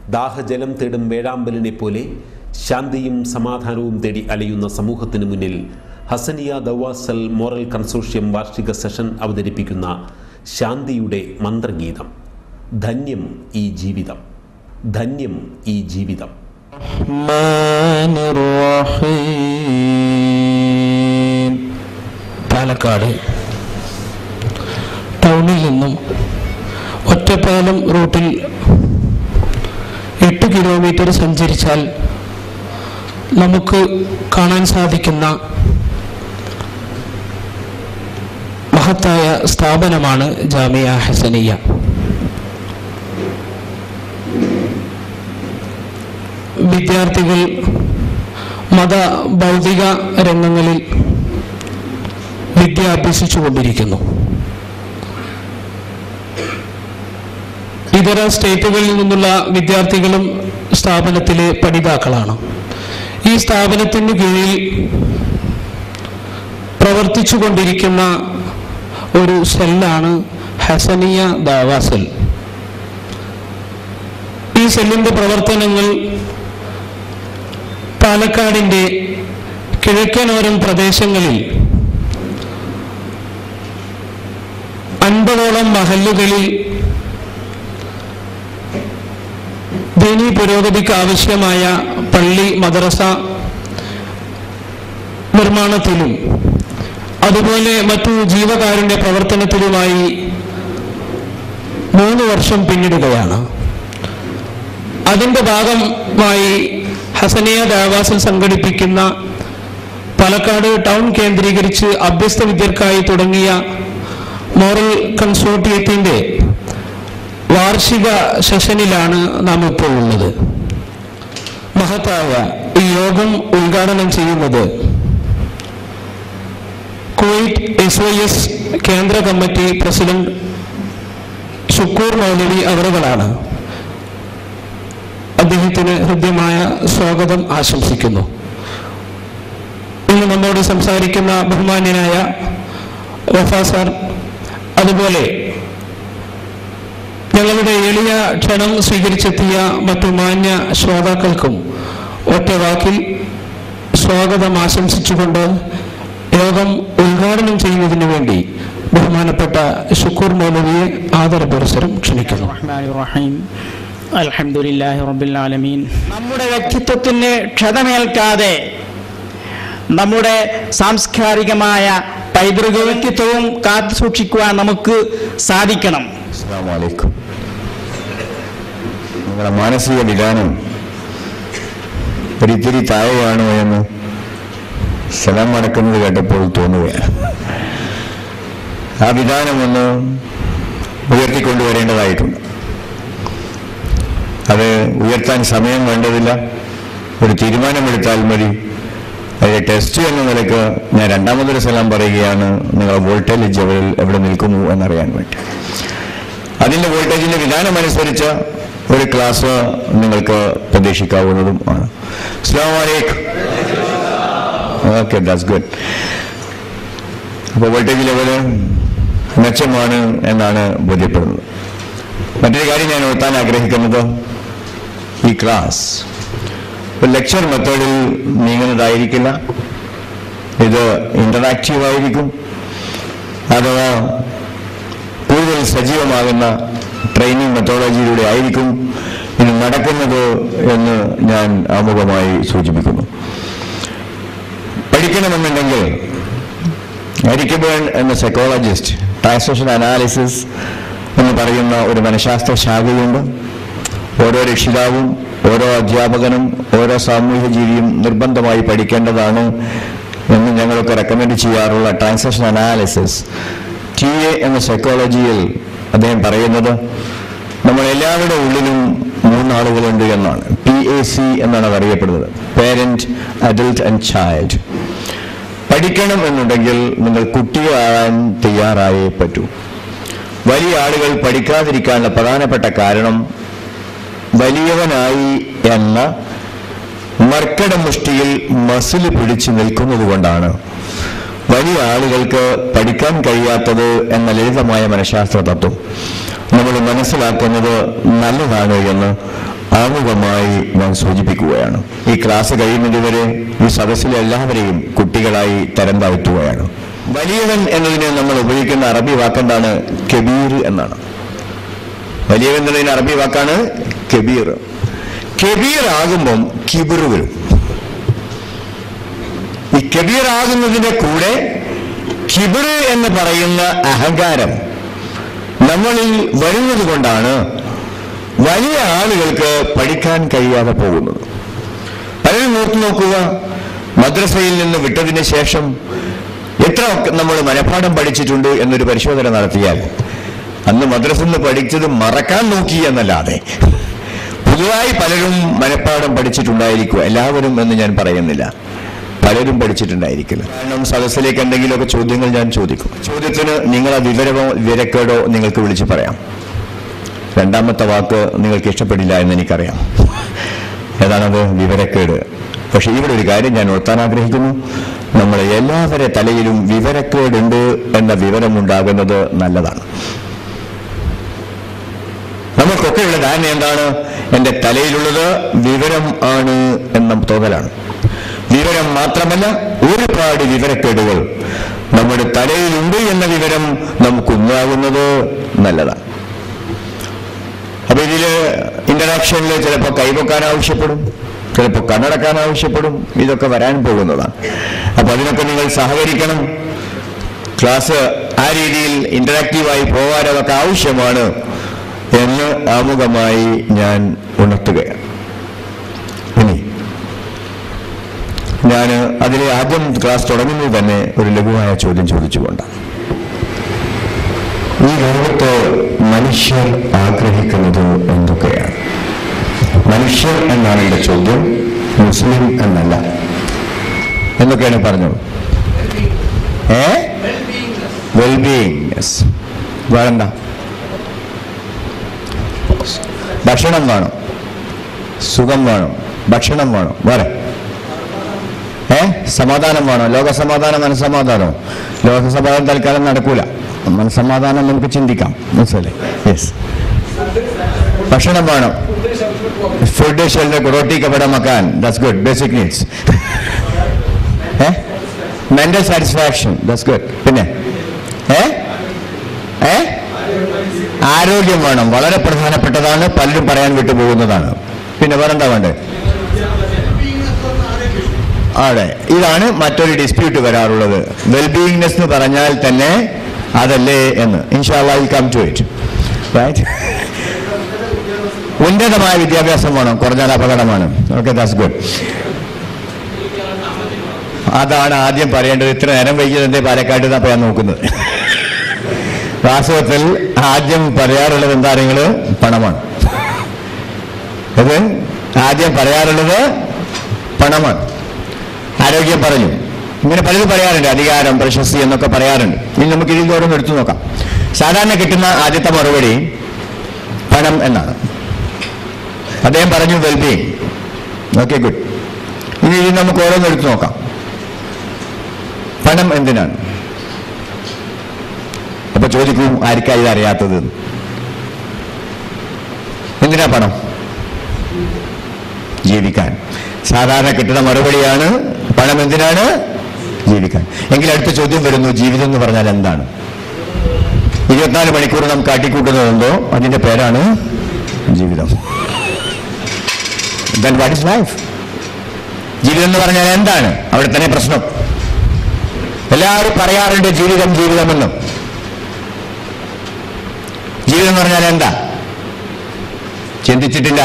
ദാഹജലം തേടും വേഴാമ്പലിനെ പോലെ ശാന്തിയും സമാധാനവും തേടി അലയുന്ന സമൂഹത്തിനു മുന്നിൽ ഹസനിയ ദവാസൽ മോറൽ കൺസോർഷ്യം വാർഷിക സെഷൻ അവതരിപ്പിക്കുന്ന ശാന്തിയുടെ മന്ത്രഗീതം. ധന്യം ഈ ജീവിതം, ധന്യം ഈ ജീവിതം. പാലക്കാട് ടൗണിൽ നിന്നും ഒറ്റപ്പാലം റൂട്ടിൽ 8 കിലോമീറ്റർ സഞ്ചരിച്ചാൽ നമുക്ക് കാണാൻ സാധിക്കുന്ന മഹത്തായ സ്ഥാപനമാണ് ജാമിയ ഹസനിയ. വിദ്യാർത്ഥികൾ മത ഭൗതിക രംഗങ്ങളിൽ വിദ്യ അഭ്യസിച്ചുകൊണ്ടിരിക്കുന്നു. ഇതര സ്റ്റേറ്റുകളിൽ നിന്നുള്ള വിദ്യാർത്ഥികളും സ്ഥാപനത്തിലെ പഠിതാക്കളാണ്. ഈ സ്ഥാപനത്തിന് കീഴിൽ പ്രവർത്തിച്ചു കൊണ്ടിരിക്കുന്ന ഒരു സെല്ലാണ് ഹസനിയ ദാവാ സെൽ. ഈ സെല്ലിൻ്റെ പ്രവർത്തനങ്ങൾ പാലക്കാടിൻ്റെ കിഴക്കനോരം പ്രദേശങ്ങളിൽ 50ഓളം മഹല്ലുകളിൽ ദീനീ പുരോഗതിക്ക് ആവശ്യമായ പള്ളി മദ്രസ നിർമ്മാണത്തിലും അതുപോലെ മറ്റു ജീവകാരുണ്യ പ്രവർത്തനത്തിലുമായി 3 വർഷം പിന്നിടുകയാണ്. അതിൻ്റെ ഭാഗമായി ഹസനിയ ദഅവാസിൽ സംഘടിപ്പിക്കുന്ന പാലക്കാട് ടൗൺ കേന്ദ്രീകരിച്ച് അഭ്യസ്ത വിദ്യർക്കായി തുടങ്ങിയ മോറൽ കൺസോർട്ടിയത്തിൻ്റെ വാർഷിക സെഷനിലാണ് നാം ഇപ്പോൾ ഉള്ളത്. മഹത്തായ ഈ യോഗം ഉദ്ഘാടനം ചെയ്യുന്നത് കുവൈറ്റ് SYS കേന്ദ്ര കമ്മിറ്റി പ്രസിഡന്റ് ഷുക്കൂർ മൗലവി അവറുകളാണ്. അദ്ദേഹത്തിന് ഹൃദ്യമായ സ്വാഗതം ആശംസിക്കുന്നു. ഇന്ന് നമ്മോട് സംസാരിക്കുന്ന ബഹുമാന്യനായ വഫ സാർ, അതുപോലെ ഞങ്ങളുടെ എളിയ ക്ഷണം സ്വീകരിച്ചെത്തിയ മറ്റു മാന്യ ശ്രോതാക്കൾക്കും ഒറ്റ വാക്കിൽ സ്വാഗതം ആശംസിച്ചുകൊണ്ട് യോഗം ഉദ്ഘാടനം ചെയ്യുന്നതിന് വേണ്ടി ബഹുമാനപ്പെട്ട ഷുക്കൂർ മൗലവിയെ ആദരപുരസ്സരം ക്ഷണിക്കുന്നു. അൽഹംദുലില്ലാഹി റബ്ബിൽ ആലമീൻ. നമ്മുടെ വ്യക്തിത്വത്തിന് ക്ഷതമേൽക്കാതെ നമ്മുടെ സാംസ്കാരികമായ പൈതൃക വ്യക്തിത്വവും കാത്തു സൂക്ഷിക്കുവാൻ നമുക്ക് സാധിക്കണം. അസ്സലാമു അലൈക്കും. നിങ്ങളുടെ മാനസിക വിധാനം ഒരിത്തിരി താഴെയാണോ എന്ന് സലാം മടക്കുന്നത് കേട്ടപ്പോൾ തോന്നുകയാണ്. ആ വിധാനം ഒന്ന് ഉയർത്തിക്കൊണ്ടുവരേണ്ടതായിട്ടുണ്ട്. അത് ഉയർത്താൻ സമയം വേണ്ടതില്ല, ഒരു തീരുമാനമെടുത്താൽ മതി. അതിൻ്റെ ടെസ്റ്റ് എന്ന നിലയ്ക്ക് ഞാൻ രണ്ടാമതൊരു സലാം പറയുകയാണ്, നിങ്ങളുടെ വോൾട്ടേജ് ലെവലിൽ എവിടെ നിൽക്കുന്നു എന്നറിയാൻ വേണ്ടി. അതിൻ്റെ വോൾട്ടേജിൻ്റെ വിധാനമനുസരിച്ച് ഒരു ക്ലാസ് നിങ്ങൾക്ക് പ്രതീക്ഷിക്കാവുന്നതും ആണ്. അസ്സലാമു അലൈക്കും. Okay, that's good. അപ്പോൾ വോൾട്ടേജ് ലെവല് മെച്ചമാണ് എന്നാണ് ബോധ്യപ്പെടുന്നത്. മറ്റൊരു കാര്യം ഞാൻ ഓർത്താൻ ആഗ്രഹിക്കുന്നത്, ഈ ക്ലാസ് ഒരു ലെക്ചർ മെത്തേഡിൽ നീങ്ങുന്നതായിരിക്കില്ല. ഇത് ഇൻ്ററാക്റ്റീവായിരിക്കും, അഥവാ കൂടുതൽ സജീവമാകുന്ന ട്രെയിനിങ് മെത്തോഡോളജിയിലൂടെ ആയിരിക്കും ഇത് നടക്കുന്നത് എന്ന് ഞാൻ ആമുഖമായി സൂചിപ്പിക്കുന്നു. പഠിക്കണമെന്നുണ്ടെങ്കിൽ എരിക് ബേൺ എന്ന സൈക്കോളജിസ്റ്റ് ട്രാൻസാക്ഷൻ അനാലിസിസ് എന്ന് പറയുന്ന ഒരു മനഃശാസ്ത്ര ശാഖയുണ്ട്. ഓരോ രക്ഷിതാവും ഓരോ അധ്യാപകനും ഓരോ സാമൂഹ്യ ജീവിയും നിർബന്ധമായി പഠിക്കേണ്ടതാണ് എന്ന് ഞങ്ങളൊക്കെ റെക്കമെൻഡ് ചെയ്യാറുള്ള ട്രാൻസാക്ഷൻ അനാലിസിസ് TA എന്ന സൈക്കോളജിയിൽ അദ്ദേഹം പറയുന്നത് നമ്മൾ എല്ലാവരുടെ ഉള്ളിലും 3 ആളുകളുണ്ട് എന്നാണ്. PAC എന്നാണ് അത് അറിയപ്പെടുന്നത്, പേരന്റ്, അഡൽട്ട് ആൻഡ് ചൈൽഡ്. പഠിക്കണം എന്നുണ്ടെങ്കിൽ നിങ്ങൾ കുട്ടിയാകാൻ തയ്യാറായേ പറ്റൂ. വലിയ ആളുകൾ പഠിക്കാതിരിക്കാനുള്ള പ്രധാനപ്പെട്ട കാരണം വലിയവനായി എന്ന മർക്കട മുഷ്ടിയിൽ മസിൽ പിടിച്ചു നിൽക്കുന്നത് കൊണ്ടാണ് വലിയ ആളുകൾക്ക് പഠിക്കാൻ കഴിയാത്തത് എന്ന ലളിതമായ മനഃശാസ്ത്ര തത്വം നമ്മൾ മനസ്സിലാക്കുന്നത് നല്ലതാണ് എന്ന് ആമുഖമായി ഞാൻ സൂചിപ്പിക്കുകയാണ്. ഈ ക്ലാസ് കഴിയുന്നതുവരെ ഈ സദസ്സിലെ എല്ലാവരെയും കുട്ടികളായി തരം താഴ്ത്തുകയാണ്. വലിയവൻ എന്നതിന് നമ്മൾ ഉപയോഗിക്കുന്ന അറബി വാക്കെന്താണ്? കബീർ എന്നാണ്. വലിയവൻ എന്നതിന് അറബി വാക്കാണ് കബീർ. കബീർ ആകുമ്പം കിബിർ വരും. ഈ കബീർ ആകുന്നതിന്റെ കൂടെ കിബിർ എന്ന് പറയുന്ന അഹങ്കാരം നമ്മളിൽ വരുന്നത് കൊണ്ടാണ് വലിയ ആളുകൾക്ക് പഠിക്കാൻ കഴിയാതെ പോകുന്നത്. പലരും ഓർത്തു നോക്കുക, മദ്രസയിൽ നിന്ന് വിട്ടതിന് ശേഷം എത്ര നമ്മൾ മനഃപ്പാഠം പഠിച്ചിട്ടുണ്ട് എന്നൊരു പരിശോധന നടത്തിയാൽ അന്ന് മദ്രസയിൽ നിന്ന് പഠിച്ചത് മറക്കാൻ നോക്കി എന്നല്ലാതെ പുതുതായി പലരും മനഃപ്പാഠം പഠിച്ചിട്ടുണ്ടായിരിക്കും. എല്ലാവരും എന്ന് ഞാൻ പറയുന്നില്ല, പലരും പഠിച്ചിട്ടുണ്ടായിരിക്കില്ല. കാരണം സദസ്സിലേക്ക് എന്തെങ്കിലുമൊക്കെ ചോദ്യങ്ങൾ ഞാൻ ചോദിക്കും. ചോദ്യത്തിന് നിങ്ങളെ വിവരമോ വിവരക്കേടോ നിങ്ങൾക്ക് വിളിച്ച് പറയാം. രണ്ടാമത്തെ വാക്ക് നിങ്ങൾക്ക് ഇഷ്ടപ്പെടില്ല എന്ന് എനിക്കറിയാം. ഏതാണത്? വിവരക്കേട്. പക്ഷെ ഇവിടെ ഒരു കാര്യം ഞാൻ ഓർത്താൻ ആഗ്രഹിക്കുന്നു. നമ്മളെ എല്ലാവരുടെ തലയിലും വിവരക്കേടുണ്ട് എന്ന വിവരമുണ്ടാകുന്നത് നല്ലതാണ്. നമുക്കൊക്കെയുള്ള ധാരണ എന്താണ്? എൻ്റെ തലയിലുള്ളത് വിവരം ആണ് എന്ന തോന്നലാണ്. വിവരം മാത്രമല്ല, ഒരുപാട് വിവരക്കേടുകൾ നമ്മുടെ തലയിലുണ്ട് എന്ന വിവരം നമുക്കുണ്ടാകുന്നത് നല്ലതാണ്. അപ്പൊ ഇതില് ഇന്ററാക്ഷനിൽ ചിലപ്പോൾ കൈവക്കാൻ ആവശ്യപ്പെടും, ചിലപ്പോൾ കണ്ണടക്കാൻ ആവശ്യപ്പെടും. ഇതൊക്കെ വരാൻ പോകുന്നതാണ്. അപ്പൊ അതിനൊക്കെ നിങ്ങൾ സഹകരിക്കണം. ക്ലാസ് ആ രീതിയിൽ ഇന്ററാക്റ്റീവായി പോകാനതൊക്കെ ആവശ്യമാണ് എന്ന് ആമുഖമായി ഞാൻ ഉണർത്തുകയാണ്. ഇനി ഞാൻ അതിലെ ആദ്യം ക്ലാസ് തുടങ്ങുന്നത് തന്നെ ഒരു ലഘുവായ ചോദ്യം ചോദിച്ചുകൊണ്ടാണ്. ഈ ലോകത്ത് മനുഷ്യർ ആഗ്രഹിക്കുന്നത് എന്തൊക്കെയാണ്? മനുഷ്യർ എന്നാണ് എൻ്റെ ചോദ്യം, മുസ്ലിം എന്നല്ല. എന്തൊക്കെയാണ് പറഞ്ഞത്? വെൽബീയിങ്നെസ്. വേറെന്താ? ഭക്ഷണം വേണം, സുഖം വേണം, ഭക്ഷണം വേണം. വേറെ സമാധാനം വേണം. ലോകസമാധാനം, മനസ്സമാധാനം. ലോകസമാധാനം തൽക്കാലം നടക്കൂല. മനസ്സമാധാനം നമുക്ക് ചിന്തിക്കാം. മനസ്സിലല്ലേ? യെസ്. ഭക്ഷണം വേണം. Food, shelter, roti, kapda, makaan. That's good. Basic needs. Mental satisfaction. That's good. പിന്നെ ആരോഗ്യം വേണം. വളരെ പ്രധാനപ്പെട്ടതാണ്. പലരും പറയാൻ വിട്ടുപോകുന്നതാണ്. പിന്നെ വേറെന്താ വേണ്ടത്? അതെ, ഇതാണ് മറ്റൊരു ഡിസ്പ്യൂട്ട് വരാറുള്ളത്. വെൽബീയിങ്നെസ് എന്ന് പറഞ്ഞാൽ തന്നെ അതല്ലേ എന്ന്. ഇൻഷാ അല്ലാഹ് will come to it. Right? ഉന്നതമായ വിദ്യാഭ്യാസം വേണം, കുറഞ്ഞാൽ അപകടമാണ്. Okay, that's good. അതാണ് ആദ്യം പറയേണ്ടത്. ഇത്ര നേരം വൈകിയത് എന്തേ പാലക്കാട്ട് നിന്നാ ഞാൻ നോക്കുന്നത്. വാസ്തവത്തിൽ ആദ്യം പറയാറുള്ളത് എന്താ? നിങ്ങൾ പണമാണ്. അത് ആദ്യം പറയാറുള്ളത് പണമാണ്. ആരോഗ്യം പറഞ്ഞു. ഇങ്ങനെ പലരും പറയാറുണ്ട്. അധികാരം, പ്രശസ്തി എന്നൊക്കെ പറയാറുണ്ട്. ഇനി നമുക്ക് ഇതിൽ ഓരോന്ന് എടുത്തു നോക്കാം. സാധാരണ കിട്ടുന്ന ആദ്യത്തെ മറുപടി പണം എന്നാണ്. അദ്ദേഹം പറഞ്ഞു വെൽബീയിങ്. Okay, good. ഇനി ഇത് നമുക്ക് ഓരോന്ന് എടുത്തു നോക്കാം. പണം എന്തിനാണ്? അപ്പൊ ചോദിക്കും, ആർക്കാ ഇത് അറിയാത്തത്? എന്തിനാ പണം? ജീവിക്കാൻ. സാധാരണ കിട്ടുന്ന മറുപടിയാണ് പണം എന്തിനാണ്? ജീവിക്കാൻ. എങ്കിൽ അടുത്ത ചോദ്യം വരുന്നു, ജീവിതം എന്ന് പറഞ്ഞാൽ എന്താണ്? 24 മണിക്കൂർ നാം കാട്ടിക്കൂട്ടുന്നതെന്തോ അതിന്റെ പേരാണ് ജീവിതം. Then what is life? ജീവിതം എന്ന് പറഞ്ഞാൽ എന്താണ്? അവിടെ തന്നെ പ്രശ്നം. എല്ലാവരും പറയാറുണ്ട് ജീവിതം ജീവിതമെന്നും. ജീവിതം എന്ന് പറഞ്ഞാൽ എന്താ? ചിന്തിച്ചിട്ടില്ല.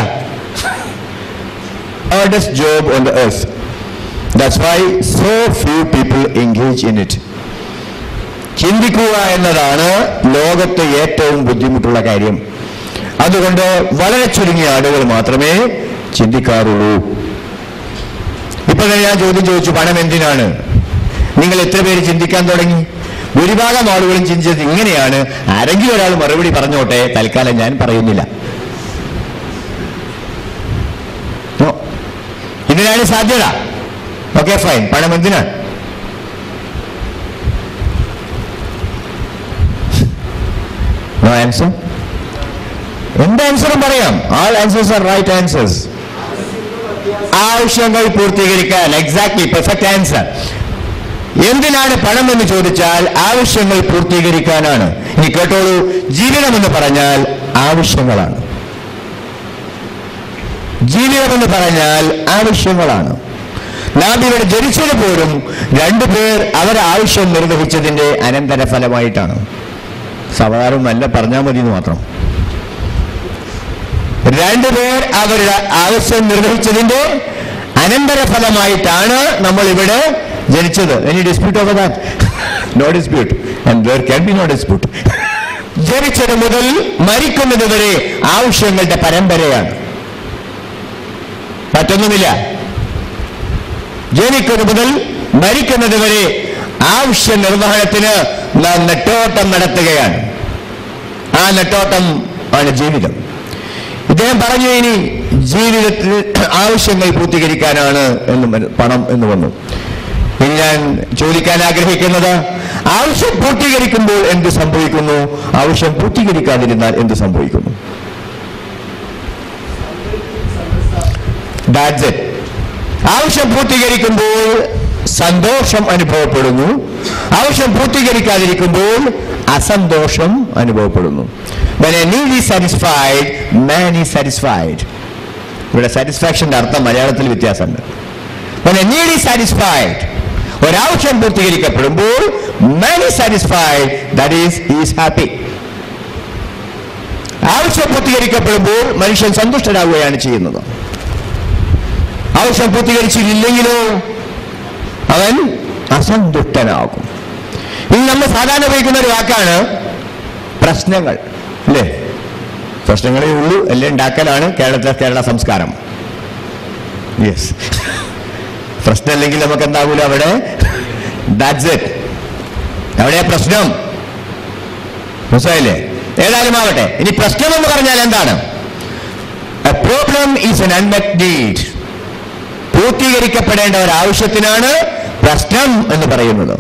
Hardest job on the earth. That's why so few people engage in it. ചിന്തിക്കുക എന്നതാണ് ലോകത്തെ ഏറ്റവും ബുദ്ധിമുട്ടുള്ള കാര്യം. അതുകൊണ്ട് വളരെ ചുരുങ്ങിയ ആളുകൾ മാത്രമേ ചിന്തിക്കാറുള്ളൂ. ഇപ്പൊ ഞാൻ ചോദ്യം ചോദിച്ചു, പണം എന്തിനാണ്? നിങ്ങൾ എത്ര പേര് ചിന്തിക്കാൻ തുടങ്ങി? ഭൂരിഭാഗം ആളുകളും ചിന്തിച്ചത് ഇങ്ങനെയാണ്. ആരെങ്കിലും ഒരാൾ മറുപടി പറഞ്ഞോട്ടെ, തൽക്കാലം ഞാൻ പറയുന്നില്ല. ഇതിനാണ് സാധ്യത. Okay, fine. പണം എന്തിനാണ്? No answer. എന്ത് ആൻസറും പറയാം. All answers are right answers. ആവശ്യങ്ങൾ പൂർത്തീകരിക്കാൻ. Exactly, perfect answer. എന്തിനാണ് പണം എന്ന് ചോദിച്ചാൽ ആവശ്യങ്ങൾ പൂർത്തീകരിക്കാനാണ്. ഇനി കേട്ടോളൂ, ജീവിതം എന്ന് പറഞ്ഞാൽ ആവശ്യങ്ങളാണ്. ജീവിതം എന്ന് പറഞ്ഞാൽ ആവശ്യങ്ങളാണ്. നാം ഇവിടെ ജനിച്ചത് പോലും രണ്ടുപേർ അവരുടെ ആവശ്യം നിർവഹിച്ചതിന്റെ അനന്തരഫലമായിട്ടാണ്. സാധാരണ നല്ല പറഞ്ഞാൽ മതി എന്ന് മാത്രം. രണ്ടുപേർ അവരുടെ ആവശ്യം നിർവഹിച്ചതിന്റെ അനന്തരഫലമായിട്ടാണ് നമ്മൾ ഇവിടെ ജനിച്ചത്. Any dispute over that? No dispute. And there can be no dispute. ജനിച്ചത് മുതൽ മരിക്കുന്നത് വരെ ആവശ്യങ്ങളുടെ പരമ്പരയാണ്, മറ്റൊന്നുമില്ല. ജനിക്കുന്നത് മുതൽ മരിക്കുന്നത് വരെ ആവശ്യ നിർവഹണത്തിന് നാം നെട്ടോട്ടം നടത്തുകയാണ്. ആ നെട്ടോട്ടം ആണ് ജീവിതം. ഇദ്ദേഹം പറഞ്ഞു, ഇനി ജീവിതത്തിൽ ആവശ്യങ്ങൾ പൂർത്തീകരിക്കാനാണ് എന്ന് പണം എന്ന് വന്നു. ഇനി ഞാൻ ചോദിക്കാൻ ആഗ്രഹിക്കുന്നത്, ആവശ്യം പൂർത്തീകരിക്കുമ്പോൾ എന്ത് സംഭവിക്കുന്നു, ആവശ്യം പൂർത്തീകരിക്കാതിരുന്നാൽ എന്ത് സംഭവിക്കുന്നു? That's it. ആവശ്യം പൂർത്തീകരിക്കുമ്പോൾ സന്തോഷം അനുഭവപ്പെടുന്നു, ആവശ്യം പൂർത്തീകരിക്കാതിരിക്കുമ്പോൾ അസന്തോഷം അനുഭവപ്പെടുന്നു. When a need is satisfied, man is satisfied. ഇവിടെ സാറ്റിസ്ഫാക്ഷന്റെ അർത്ഥം മലയാളത്തിൽ വ്യത്യാസമുണ്ട്. When a need is satisfied, ഒരാവശ്യം പൂർത്തീകരിക്കപ്പെടുമ്പോൾ man is satisfied, that is, he is happy. ആവശ്യം പൂർത്തീകരിക്കപ്പെടുമ്പോൾ മനുഷ്യൻ സന്തുഷ്ടനാവുകയാണ് ചെയ്യുന്നത്. ആവശ്യം പൂർത്തീകരിച്ചില്ലെങ്കിലോ അവൻ അസന്തുഷ്ടനാകും. ഇനി നമ്മൾ സാധാരണ ഉപയോഗിക്കുന്ന ഒരു വാക്കാണ് പ്രശ്നങ്ങൾ, അല്ലേ? പ്രശ്നങ്ങളേ ഉള്ളൂ, എല്ലാം ഉണ്ടാക്കലാണ് കേരള സംസ്കാരം. യെസ്, പ്രശ്നമില്ലെങ്കിൽ നമുക്ക് എന്താകൂല അവിടെ. That's it. അവിടെ പ്രശ്നം. മനസ്സിലായില്ലേ? ഏതായാലും ആവട്ടെ. ഇനി പ്രശ്നം എന്ന് പറഞ്ഞാൽ എന്താണ്? A problem is an unmet need. പൂർത്തീകരിക്കപ്പെടേണ്ട ഒരു ആവശ്യത്തിനാണ് പ്രശ്നം എന്ന് പറയുന്നത്.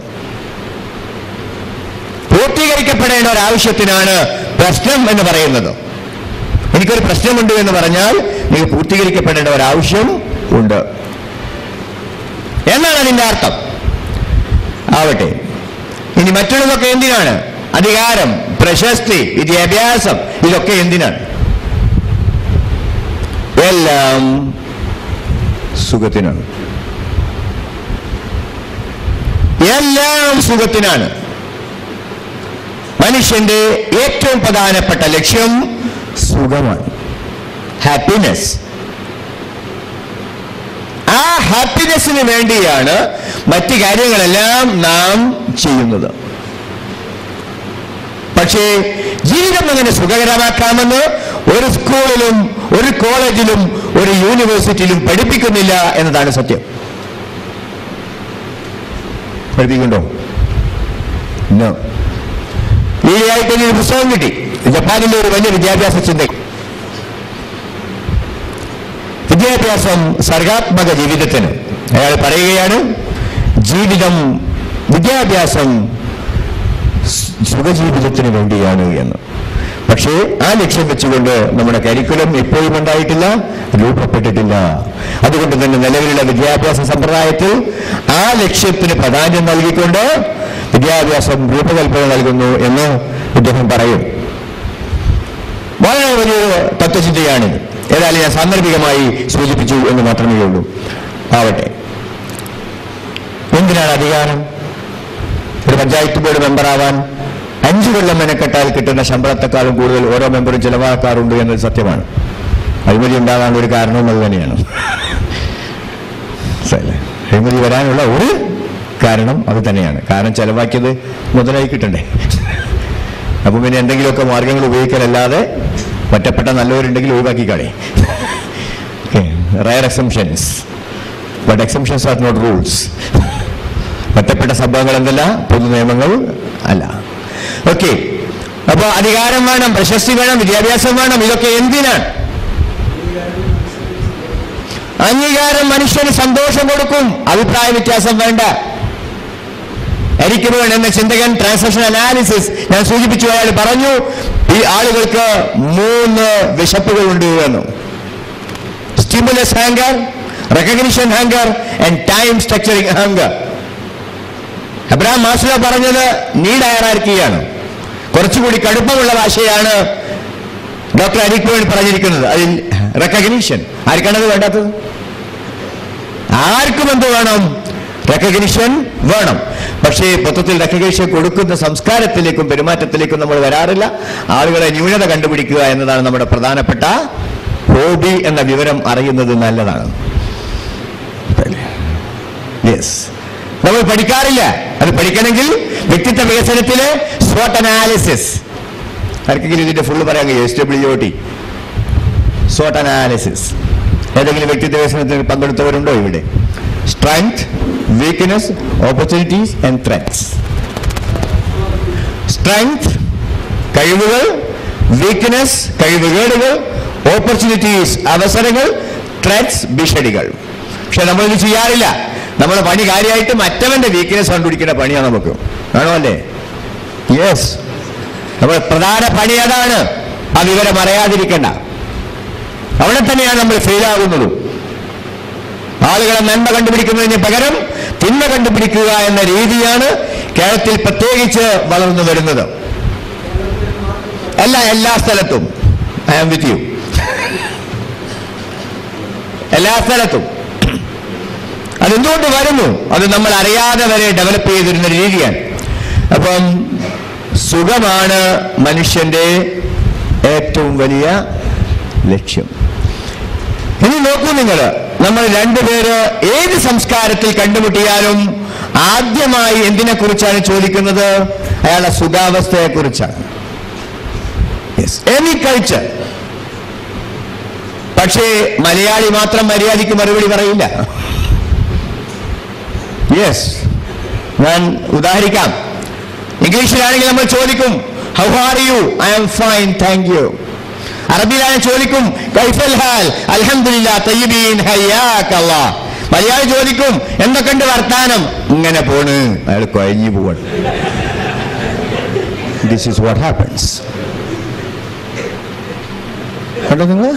പൂർത്തീകരിക്കപ്പെടേണ്ട ഒരു ആവശ്യത്തിനാണ് പ്രശ്നം എന്ന് പറയുന്നത്. എനിക്കൊരു പ്രശ്നമുണ്ട് എന്ന് പറഞ്ഞാൽ എനിക്ക് പൂർത്തീകരിക്കപ്പെടേണ്ട ഒരു ആവശ്യം ഉണ്ട് എന്നാണ് അതിന്റെ അർത്ഥം. ആവട്ടെ. ഇനി മറ്റുള്ളതൊക്കെ എന്തിനാണ്? അധികാരം, പ്രശസ്തി, വിദ്യാഭ്യാസം, ഇതൊക്കെ എന്തിനാണ്? എല്ലാം സുഖത്തിനാണ്. എല്ലാം സുഖത്തിനാണ്. മനുഷ്യന്റെ ഏറ്റവും പ്രധാനപ്പെട്ട ലക്ഷ്യം സുഖമാണ്, ഹാപ്പിനെസ്. ആ ഹാപ്പിനെസ്സിന് വേണ്ടിയാണ് മറ്റു കാര്യങ്ങളെല്ലാം നാം ചെയ്യുന്നത്. പക്ഷേ ജീവിതം എങ്ങനെ സുഖകരമാക്കാമെന്ന് ഒരു സ്കൂളിലും ഒരു കോളേജിലും ഒരു യൂണിവേഴ്സിറ്റിയിലും പഠിപ്പിക്കുന്നില്ല എന്നതാണ് സത്യം. പഠിപ്പിക്കുന്നുണ്ടോ? നോ. ഈ ആയിട്ട് ഒരു പുസ്തകം കിട്ടി, ജപ്പാനിലെ ഒരു വലിയ വിദ്യാഭ്യാസ ചിന്ത. വിദ്യാഭ്യാസം സർഗാത്മക ജീവിതത്തിന്. അയാൾ പറയുകയാണ്, ജീവിതം, വിദ്യാഭ്യാസം സുഖജീവിതത്തിന് വേണ്ടിയാണ് എന്ന്. പക്ഷേ ആ ലക്ഷ്യം വെച്ചുകൊണ്ട് നമ്മുടെ കരിക്കുലം എപ്പോഴും ഉണ്ടായിട്ടില്ല, രൂപപ്പെട്ടിട്ടില്ല. അതുകൊണ്ട് തന്നെ നിലവിലുള്ള വിദ്യാഭ്യാസ സമ്പ്രദായത്തിൽ ആ ലക്ഷ്യത്തിന് പ്രാധാന്യം നൽകിക്കൊണ്ട് വിദ്യാഭ്യാസം രൂപകൽപ്പന നൽകുന്നു എന്ന് ഇദ്ദേഹം പറയും. വളരെ വലിയൊരു തത്വചിന്തയാണിത്. ഏതായാലും ഞാൻ സാന്ദർഭികമായി സൂചിപ്പിച്ചു എന്ന് മാത്രമേ ഉള്ളൂ. ആവട്ടെ. എന്തിനാണ് അധികാരം? ഒരു പഞ്ചായത്ത് ബോർഡ് മെമ്പറാവാൻ 5 കൊല്ലം മെനക്കെട്ടാൽ കിട്ടുന്ന ശമ്പളത്തെക്കാളും കൂടുതൽ ഓരോ മെമ്പറും ചെലവാക്കാറുണ്ട് എന്നത് സത്യമാണ്. അഴിമതി ഉണ്ടാകാനുള്ള ഒരു കാരണവും അത് തന്നെയാണ്. അഴിമതി വരാനുള്ള ഒരു കാരണം അത് തന്നെയാണ്. കാരണം ചെലവാക്കിയത് മുതലായി കിട്ടണ്ടേ. അപ്പം പിന്നെ എന്തെങ്കിലുമൊക്കെ മാർഗങ്ങൾ ഉപയോഗിക്കലല്ലാതെ ഒറ്റപ്പെട്ട നല്ലവരുണ്ടെങ്കിൽ ഒഴിവാക്കിക്കാളെ. Rare exceptions, but exceptions are not rules. ഒറ്റപ്പെട്ട സംഭവങ്ങൾ എന്തല്ല, പൊതു നിയമങ്ങൾ അല്ല. ഓക്കെ. അപ്പൊ അധികാരം വേണം, പ്രശസ്തി വേണം, വിദ്യാഭ്യാസം വേണം. ഇതൊക്കെ എന്തിനാണ്? അംഗീകാരം മനുഷ്യന് സന്തോഷം കൊടുക്കും, അഭിപ്രായ വ്യത്യാസം വേണ്ട. എരിക് ബേൺ എന്ന ചിന്തകൻ ട്രാൻസാക്ഷൻ അനാലിസിസ് ഞാൻ സൂചിപ്പിച്ചു. അയാൾ പറഞ്ഞു, ഈ ആളുകൾക്ക് 3 വിശപ്പുകളുണ്ട് എന്ന്. Stimulus hunger, recognition hunger and time structuring hunger. Abraham Maslow പറഞ്ഞത് നീഡ് ഹയറാർക്കിയാണ്. കുറച്ചുകൂടി കടുപ്പമുള്ള ഭാഷയാണ് ഡോക്ടർ അരിക്കോയിൽ പറഞ്ഞിരിക്കുന്നത്. അതിൽ റെക്കഗ്നിഷൻ, ആർക്കാണത് വേണ്ടാത്തത്? ആർക്കും എന്ത് വേണം? റെക്കഗ്നിഷൻ വേണം. പക്ഷേ മൊത്തത്തിൽ റെക്കഗ്നിഷൻ കൊടുക്കുന്ന സംസ്കാരത്തിലേക്കും പെരുമാറ്റത്തിലേക്കും നമ്മൾ വരാറില്ല. ആളുകളെ ന്യൂനത കണ്ടുപിടിക്കുക എന്നതാണ് നമ്മുടെ പ്രധാനപ്പെട്ട ഹോബി എന്ന വിവരം അറിയുന്നത് നല്ലതാണ്. യെസ്, നമ്മൾ പഠിക്കാറില്ല. അത് പഠിക്കണമെങ്കിൽ വ്യക്തിത്വ വികസനത്തിലെ SWOT അനാലിസിസ്, ആർക്കെങ്കിലും ഇതിന്റെ ഫുള്ള് പറയാൻ കഴിയും? SWOT, SWOT analysis. ഏതെങ്കിലും വ്യക്തിത്വ വികസനത്തിൽ പങ്കെടുത്തവരുണ്ടോ ഇവിടെ? Strength, weakness, opportunities and threats. Strength കഴിവുകൾ, വീക്ക്നെസ് കഴിവുകേടുകൾ, ഓപ്പർച്യൂണിറ്റീസ് അവസരങ്ങൾ, ത്രെറ്റ്സ് ഭീഷണികൾ. പക്ഷെ നമ്മളിത് ചെയ്യാറില്ല. നമ്മുടെ പണി കാര്യമായിട്ട് മറ്റവന്റെ വീക്ക്നെസ് കണ്ടുപിടിക്കുന്ന പണിയാണ് നമുക്ക്. ആണോ അല്ലേ? യെസ്, നമ്മുടെ പ്രധാന പണി അതാണ്. ആ വിവരം അറിയാതിരിക്കണ്ട. അവിടെ തന്നെയാണ് നമ്മൾ ഫെയിലാകുന്നതും. ആളുകളെ നന്മ കണ്ടുപിടിക്കുന്നതിന് പകരം തിന്മ കണ്ടുപിടിക്കുക എന്ന രീതിയാണ് കേരളത്തിൽ പ്രത്യേകിച്ച് വളർന്നു വരുന്നത്. എല്ലാ സ്ഥലത്തും ഐ ആം വിത്ത് യു. എല്ലാ സ്ഥലത്തും അതെന്തുകൊണ്ട് വരുന്നു? അത് നമ്മൾ അറിയാതെ വരെ ഡെവലപ്പ് ചെയ്തിരുന്ന രീതിയാണ്. അപ്പം സുഖമാണ് മനുഷ്യന്റെ ഏറ്റവും വലിയ ലക്ഷ്യം. ഇനി നോക്കൂ നിങ്ങൾ, നമ്മൾ രണ്ടുപേര് ഏത് സംസ്കാരത്തിൽ കണ്ടുമുട്ടിയാലും ആദ്യമായി എന്തിനെ കുറിച്ചാണ് ചോദിക്കുന്നത്? അയാളുടെ സുഖാവസ്ഥയെ കുറിച്ചാണ്. Any culture. പക്ഷേ മലയാളി മാത്രം മര്യാദയ്ക്ക് മറുപടി പറയില്ല. യെസ്, ഞാൻ ഉദാഹരിക്കാം. ഇംഗ്ലീഷിലാണെങ്കിൽ നമ്മൾ ചോദിക്കും how are you? I am fine, thank you. അറബിയിലാണ് ചോദിക്കും കൈഫൽ ഹാൽ? അൽഹംദുലില്ലാഹ് തയ്യിബീൻ ഹയ്യാക അല്ലാഹ്. മലയാളി ചോദിക്കും എന്തൊക്കെയുണ്ട് വർത്താനം? ഇങ്ങനെ പോണ്. അയാൾ കഴിഞ്ഞു പോവാണ്. This is what happens. കണ്ടോ നിങ്ങൾ?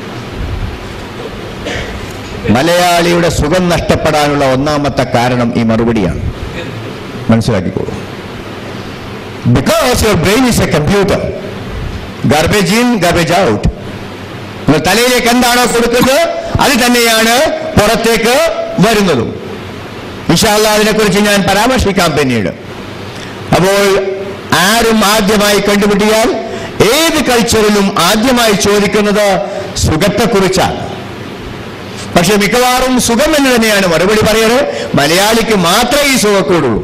മലയാളിയുടെ സുഖം നഷ്ടപ്പെടാനുള്ള ഒന്നാമത്തെ കാരണം ഈ മറുപടിയാണ്. മനസ്സിലാക്കിക്കോളൂ. Because your brain is a computer. Garbage in, garbage out. നിങ്ങൾ തലയിലേക്ക് എന്താണോ കൊടുക്കുന്നത് അത് തന്നെയാണ് പുറത്തേക്ക് വരുന്നതും. ഇൻഷാ അല്ലാഹ് അതിനെക്കുറിച്ച് ഞാൻ പരാമർശിക്കാം പിന്നീട്. അപ്പോൾ ആരും ആദ്യമായി കണ്ടുപിടിയാൽ ഏത് കൾച്ചറിലും ആദ്യമായി ചോദിക്കുന്നത് സുഖത്തെക്കുറിച്ചാണ്. പക്ഷെ മിക്കവാറും സുഖം എന്ന് തന്നെയാണ് മറുപടി പറയുന്നത്. മലയാളിക്ക് മാത്രമേ ഈ സുഖക്കേടുള്ളൂ.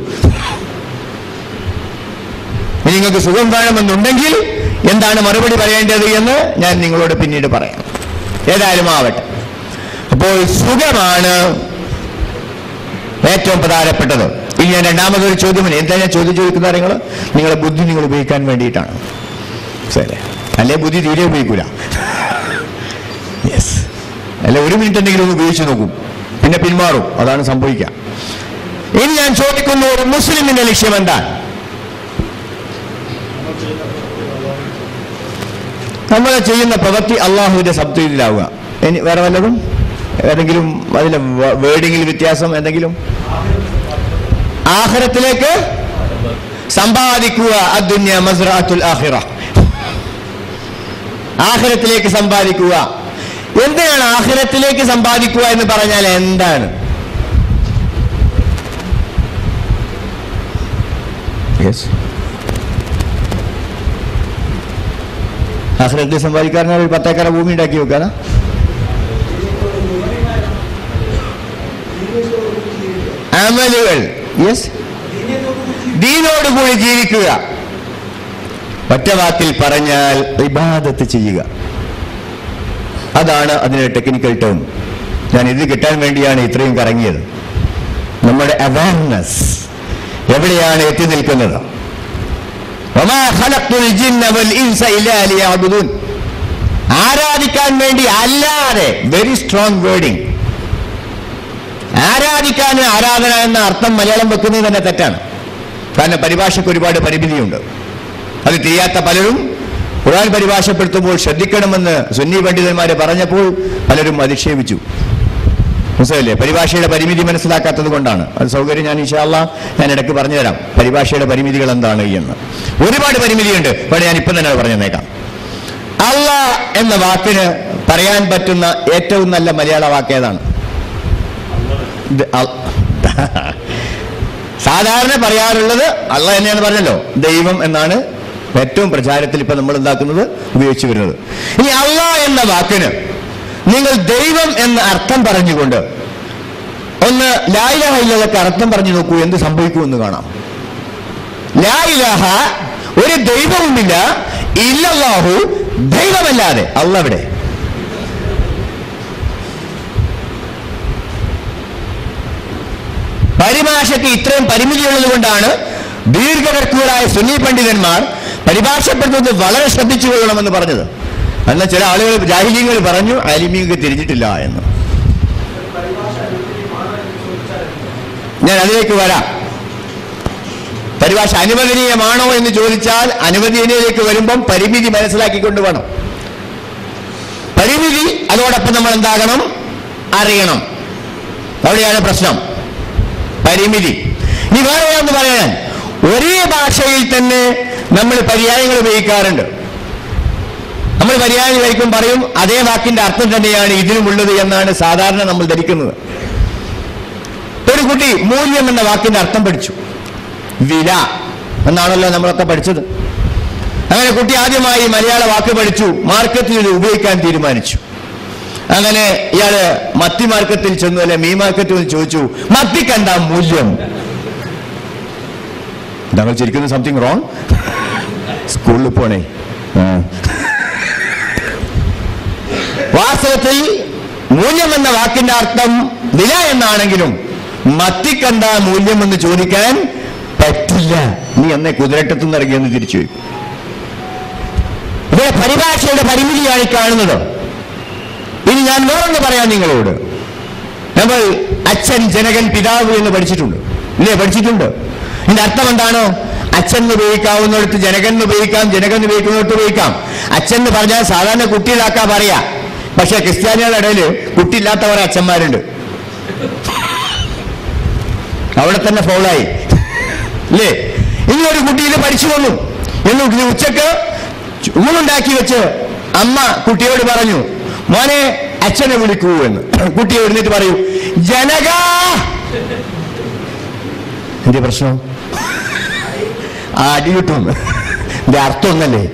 നിങ്ങൾക്ക് സുഖം വേണമെന്നുണ്ടെങ്കിൽ എന്താണ് മറുപടി പറയേണ്ടത് എന്ന് ഞാൻ നിങ്ങളോട് പിന്നീട് പറയാം. ഏതായാലും ആവട്ടെ. അപ്പോൾ സുഖമാണ് ഏറ്റവും പ്രധാനപ്പെട്ടത്. ഇനി ഞാൻ രണ്ടാമതൊരു ചോദ്യമാണ്. എന്താ ഞാൻ ചോദിക്കുന്ന കാര്യങ്ങൾ? നിങ്ങളെ ബുദ്ധി നിങ്ങൾ ഉപയോഗിക്കാൻ വേണ്ടിയിട്ടാണ്. ശരി, അല്ലേ ബുദ്ധി തീരെ ഉപയോഗിക്കൂല. യെസ്, അല്ലെ ഒരു മിനിറ്റ് എന്തെങ്കിലും ഒന്ന് ഉപയോഗിച്ച് നോക്കും, പിന്നെ പിന്മാറും. അതാണ് സംഭവിക്കുക. ഇനി ഞാൻ ചോദിക്കുന്ന ഒരു മുസ്ലിമിന്റെ ലക്ഷ്യം എന്താണ്? നമ്മൾ ചെയ്യുന്ന പ്രവൃത്തി അള്ളാഹുവിന്റെ സംതൃപ്തിയിലാവുക. ഇനി വേറെ വല്ലതും ഏതെങ്കിലും അതിലെ വേർഡിങ്ങിൽ വ്യത്യാസം എന്തെങ്കിലും? ആഖിറത്തിലേക്ക് സമ്പാദിക്കുക. അദ്ദുന്യ മസ്റഅത്തുൽ ആഖിറ. ആഖിറത്തിലേക്ക് സമ്പാദിക്കുക. എന്തിനാണ് ആഖിറത്തിലേക്ക് സമ്പാദിക്കുക എന്ന് പറഞ്ഞാൽ എന്താണ്? ആഖിറത്തിൽ സമ്പാദിക്കാരനെ ഒരു 10 ഏക്കർ ഭൂമി ഉണ്ടാക്കി വെക്കാനാ? അമലുകൾ. യെസ്, ദീനോടുകൂടി ജീവിക്കുക. ഒറ്റ വാക്കിൽ പറഞ്ഞാൽ ഇബാദത്ത് ചെയ്യുക. അതാണ് അതിന്റെ ടെക്നിക്കൽ ടേം. ഞാൻ ഇത് കിട്ടാൻ വേണ്ടിയാണ് ഇത്രയും കറങ്ങിയത്. നമ്മുടെ അവയർനെസ് എവിടെയാണ് എത്തി നിൽക്കുന്നത്? ആരാധിക്കാൻ വേണ്ടി അല്ലാതെ, വെരി സ്ട്രോങ് വേർഡിങ്. ആരാധിക്കാൻ ആരാധന എന്ന അർത്ഥം മലയാളം വെക്കുന്നത് തന്നെ തെറ്റാണ്. കാരണം പരിഭാഷയ്ക്ക് ഒരുപാട് പരിമിതിയുണ്ട്. അത് ചെയ്യാത്ത പലരും ഖുർആൻ പരിഭാഷപ്പെടുത്തുമ്പോൾ ശ്രദ്ധിക്കണമെന്ന് സുന്നി പണ്ഡിതന്മാരെ പറഞ്ഞപ്പോൾ പലരും അധിക്ഷേപിച്ചു. മനസ്സിലല്ലേ? പരിഭാഷയുടെ പരിമിതി മനസ്സിലാക്കാത്തത് കൊണ്ടാണ്. അത് സൗകര്യം ഞാൻ ഇൻഷാ അല്ലാഹ് ഞാൻ ഇടയ്ക്ക് പറഞ്ഞു തരാം, പരിഭാഷയുടെ പരിമിതികൾ എന്താണ് എന്ന്. ഒരുപാട് പരിമിതിയുണ്ട്, പക്ഷേ ഞാൻ ഇപ്പം തന്നെ അത് പറഞ്ഞു തന്നേക്കാം. അല്ലാഹ് എന്ന വാക്കിന് പറയാൻ പറ്റുന്ന ഏറ്റവും നല്ല മലയാള വാക്ക് ഏതാണ്? സാധാരണ പറയാറുള്ളത് അല്ലാഹ് തന്നെയാണ്, പറഞ്ഞല്ലോ. ദൈവം എന്നാണ് ഏറ്റവും പ്രചാരത്തിൽ ഇപ്പൊ നമ്മൾ എന്താക്കുന്നത്, ഉപയോഗിച്ചു വരുന്നത്. ഇനി അല്ലാഹ് എന്ന വാക്കിന് നിങ്ങൾ ദൈവം എന്ന അർത്ഥം പറഞ്ഞുകൊണ്ട് ഒന്ന് ലാ ഇലാഹ ഇല്ലല്ലാഹ്ക്ക് അർത്ഥം പറഞ്ഞു നോക്കൂ, എന്ത് സംഭവിക്കുമെന്ന് കാണാം. ലാ ഇലാഹ, ഒരു ദൈവവുമില്ല, ഇല്ലല്ലാഹു, ദൈവമല്ലാതെ. അല്ലാഹ് എവിടെ? പരിഭാഷയ്ക്ക് ഇത്രയും പരിമിതിയുള്ളത് കൊണ്ടാണ് ദീർഘവർക്കുകളായ സുന്നി പണ്ഡിതന്മാർ പരിഭാഷപ്പെടുന്നത് വളരെ ശ്രദ്ധിച്ചു കൊള്ളണമെന്ന് പറഞ്ഞത്. എന്നാൽ ചില ആളുകൾ ജാഹിലീങ്ങൾ പറഞ്ഞു ആലിമീങ്ങൾക്ക് തിരിഞ്ഞിട്ടില്ല എന്ന്. ഞാൻ അതിലേക്ക് വരാം. പരിഭാഷ അനുവദനീയമാണോ എന്ന് ചോദിച്ചാൽ അനുവദനീയതയിലേക്ക് വരുമ്പം പരിമിതി മനസ്സിലാക്കിക്കൊണ്ട് വേണം. പരിമിതി അതോടൊപ്പം നമ്മൾ എന്താകണം, അറിയണം. അവിടെയാണ് പ്രശ്നം, പരിമിതി. ഇനി വേറെ ഒന്ന് പറയാൻ, ഒരേ ഭാഷയിൽ തന്നെ നമ്മൾ പര്യായങ്ങൾ ഉപയോഗിക്കാറുണ്ട്. നമ്മൾ പര്യായം കഴിക്കും പറയും അതേ വാക്കിന്റെ അർത്ഥം തന്നെയാണ് ഇതിനുമുള്ളത് എന്നാണ് സാധാരണ നമ്മൾ ധരിക്കുന്നത്. ഒരു കുട്ടി മൂല്യം എന്ന വാക്കിന്റെ അർത്ഥം പഠിച്ചു, വില എന്നാണല്ലോ നമ്മളൊക്കെ പഠിച്ചത്. അങ്ങനെ കുട്ടി ആദ്യമായി മലയാള വാക്ക് പഠിച്ചു, മാർക്കറ്റിൽ ഇത് ഉപയോഗിക്കാൻ തീരുമാനിച്ചു. അങ്ങനെ ഇയാള് മത്തി മാർക്കറ്റിൽ ചെന്നു, അല്ലെ മീൻ മാർക്കറ്റിൽ ചോദിച്ചു, മത്തിക്ക് എന്താ മൂല്യം? ഞങ്ങൾ ചിരിക്കുന്നു, സംതിങ് റോങ്. സ്കൂളിൽ പോണേ. വാസ്തവത്തിൽ മൂല്യം എന്ന വാക്കിന്റെ അർത്ഥം വില എന്നാണെങ്കിലും മത്തിക്കെന്താ മൂല്യം എന്ന് ചോദിക്കാൻ പറ്റില്ല. നീ എന്നെ കുതിരട്ടത്തുനിന്ന് ഇറങ്ങിയെന്ന് തിരിച്ചു വയ്ക്കും. ഇവിടെ പരിഭാഷയുടെ പരിമിതിയാണ് കാണുന്നത്. ഇനി ഞാൻ വേറൊന്ന് പറയാം നിങ്ങളോട്. നമ്മൾ അച്ഛൻ, ജനകൻ, പിതാവ് എന്ന് പഠിച്ചിട്ടുണ്ട്, ഇല്ലേ? പഠിച്ചിട്ടുണ്ട്. ഇതിന്റെ അർത്ഥം എന്താണ്? അച്ഛൻ ഉപയോഗിക്കാവുന്നിടത്ത് ജനകൻ ഉപയോഗിക്കാം, ജനകൻ ഉപയോഗിക്കുന്നിടത്ത് ഉപയോഗിക്കാം. അച്ഛൻ എന്ന് പറഞ്ഞാൽ സാധാരണ കുട്ടിയിലാക്കാ പറയാ, പക്ഷെ ക്രിസ്ത്യാനികളുടെ ഇടയിൽ കുട്ടിയില്ലാത്ത കുറെ അച്ഛന്മാരുണ്ട്. അവിടെ തന്നെ ഫോളായി, അല്ലേ? ഇനി ഒരു കുട്ടി ഇത് പഠിച്ചു വന്നു എന്ന് ഉച്ചക്ക് ഊണുണ്ടാക്കി വെച്ച് അമ്മ കുട്ടിയോട് പറഞ്ഞു, മോനെ അച്ഛനെ വിളിക്കൂ എന്ന്. കുട്ടി എഴുന്നേറ്റ് പറയൂ, ജനക. എന്റെ പ്രശ്നം അടികിട്ടും. എന്റെ അർത്ഥം ഒന്നല്ലേ?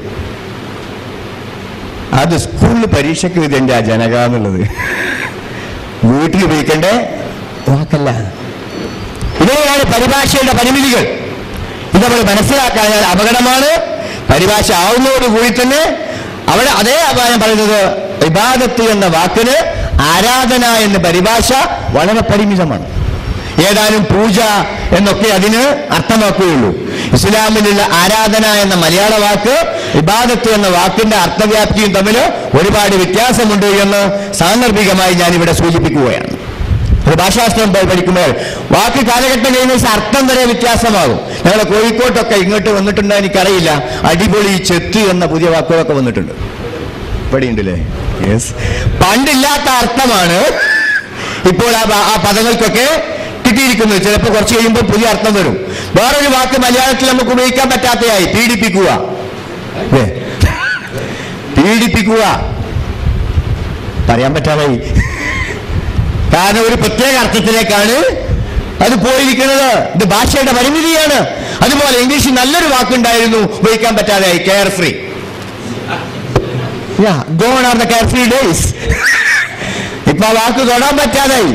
അത് സ്കൂളിൽ പരീക്ഷയ്ക്ക് എഴുതേണ്ട ആ ജനക എന്നുള്ളത് വീട്ടിൽ ഉപയോഗിക്കേണ്ട വാക്കല്ല. ഇവയാണ് പരിഭാഷയുടെ പരിമിതികൾ. ഇത് നമ്മൾ മനസ്സിലാക്കാൻ അപകടമാണ്. പരിഭാഷ ആവുന്നതോടുകൂടി തന്നെ അവിടെ അതേ അപായം പറയുന്നത്, ഇബാദത്ത് എന്ന വാക്കിന് ആരാധന എന്ന പരിഭാഷ വളരെ പരിമിതമാണ്. ഏതാനും പൂജ എന്നൊക്കെ അതിന് അർത്ഥമാക്കുകയുള്ളൂ. ഇസ്ലാമിലുള്ള ആരാധന എന്ന മലയാള വാക്ക് ഇബാദത്ത് എന്ന വാക്കിന്റെ അർത്ഥവ്യാപ്തിയും തമ്മിൽ ഒരുപാട് വ്യത്യാസമുണ്ട് എന്ന് സാന്ദർഭികമായി ഞാനിവിടെ സൂചിപ്പിക്കുകയാണ്. ഒരു ഭാഷാശാസ്ത്രം പഠിക്കുമ്പോൾ വാക്ക് കാലഘട്ടം കഴിഞ്ഞ അർത്ഥം വരെ വ്യത്യാസമാകും. ഞങ്ങൾ കോഴിക്കോട്ടൊക്കെ ഇങ്ങോട്ട് വന്നിട്ടുണ്ടോ എനിക്കറിയില്ല, അടിപൊളി, ചെത്ത് എന്ന പുതിയ വാക്കുകളൊക്കെ വന്നിട്ടുണ്ട്. ഇവിടെയുണ്ടല്ലേ? യെസ്. പണ്ടില്ലാത്ത അർത്ഥമാണ് ഇപ്പോൾ ആ പദങ്ങൾക്കൊക്കെ കിട്ടിയിരിക്കുന്നത്. ചിലപ്പോൾ കുറച്ച് കഴിയുമ്പോൾ പുതിയ അർത്ഥം വരും. വേറൊരു വാക്ക് മലയാളത്തിൽ നമുക്ക് ഉപയോഗിക്കാൻ പറ്റാത്തതായി, പീഡിപ്പിക്കുക. പീഡിപ്പിക്കുക പറയാൻ പറ്റാതായി. കാരണം ഒരു പ്രത്യേക അർത്ഥത്തിലേക്കാണ് അത് പോയിരിക്കുന്നത്. ഇത് ഭാഷയുടെ പരിമിതിയാണ്. അതുപോലെ ഇംഗ്ലീഷിൽ നല്ലൊരു വാക്കുണ്ടായിരുന്നു, ഉപയോഗിക്കാൻ പറ്റാതെയായി, carefree. Gone are the carefree days. ഇപ്പൊ ആ വാക്ക് തൊടാൻ പറ്റാതായി.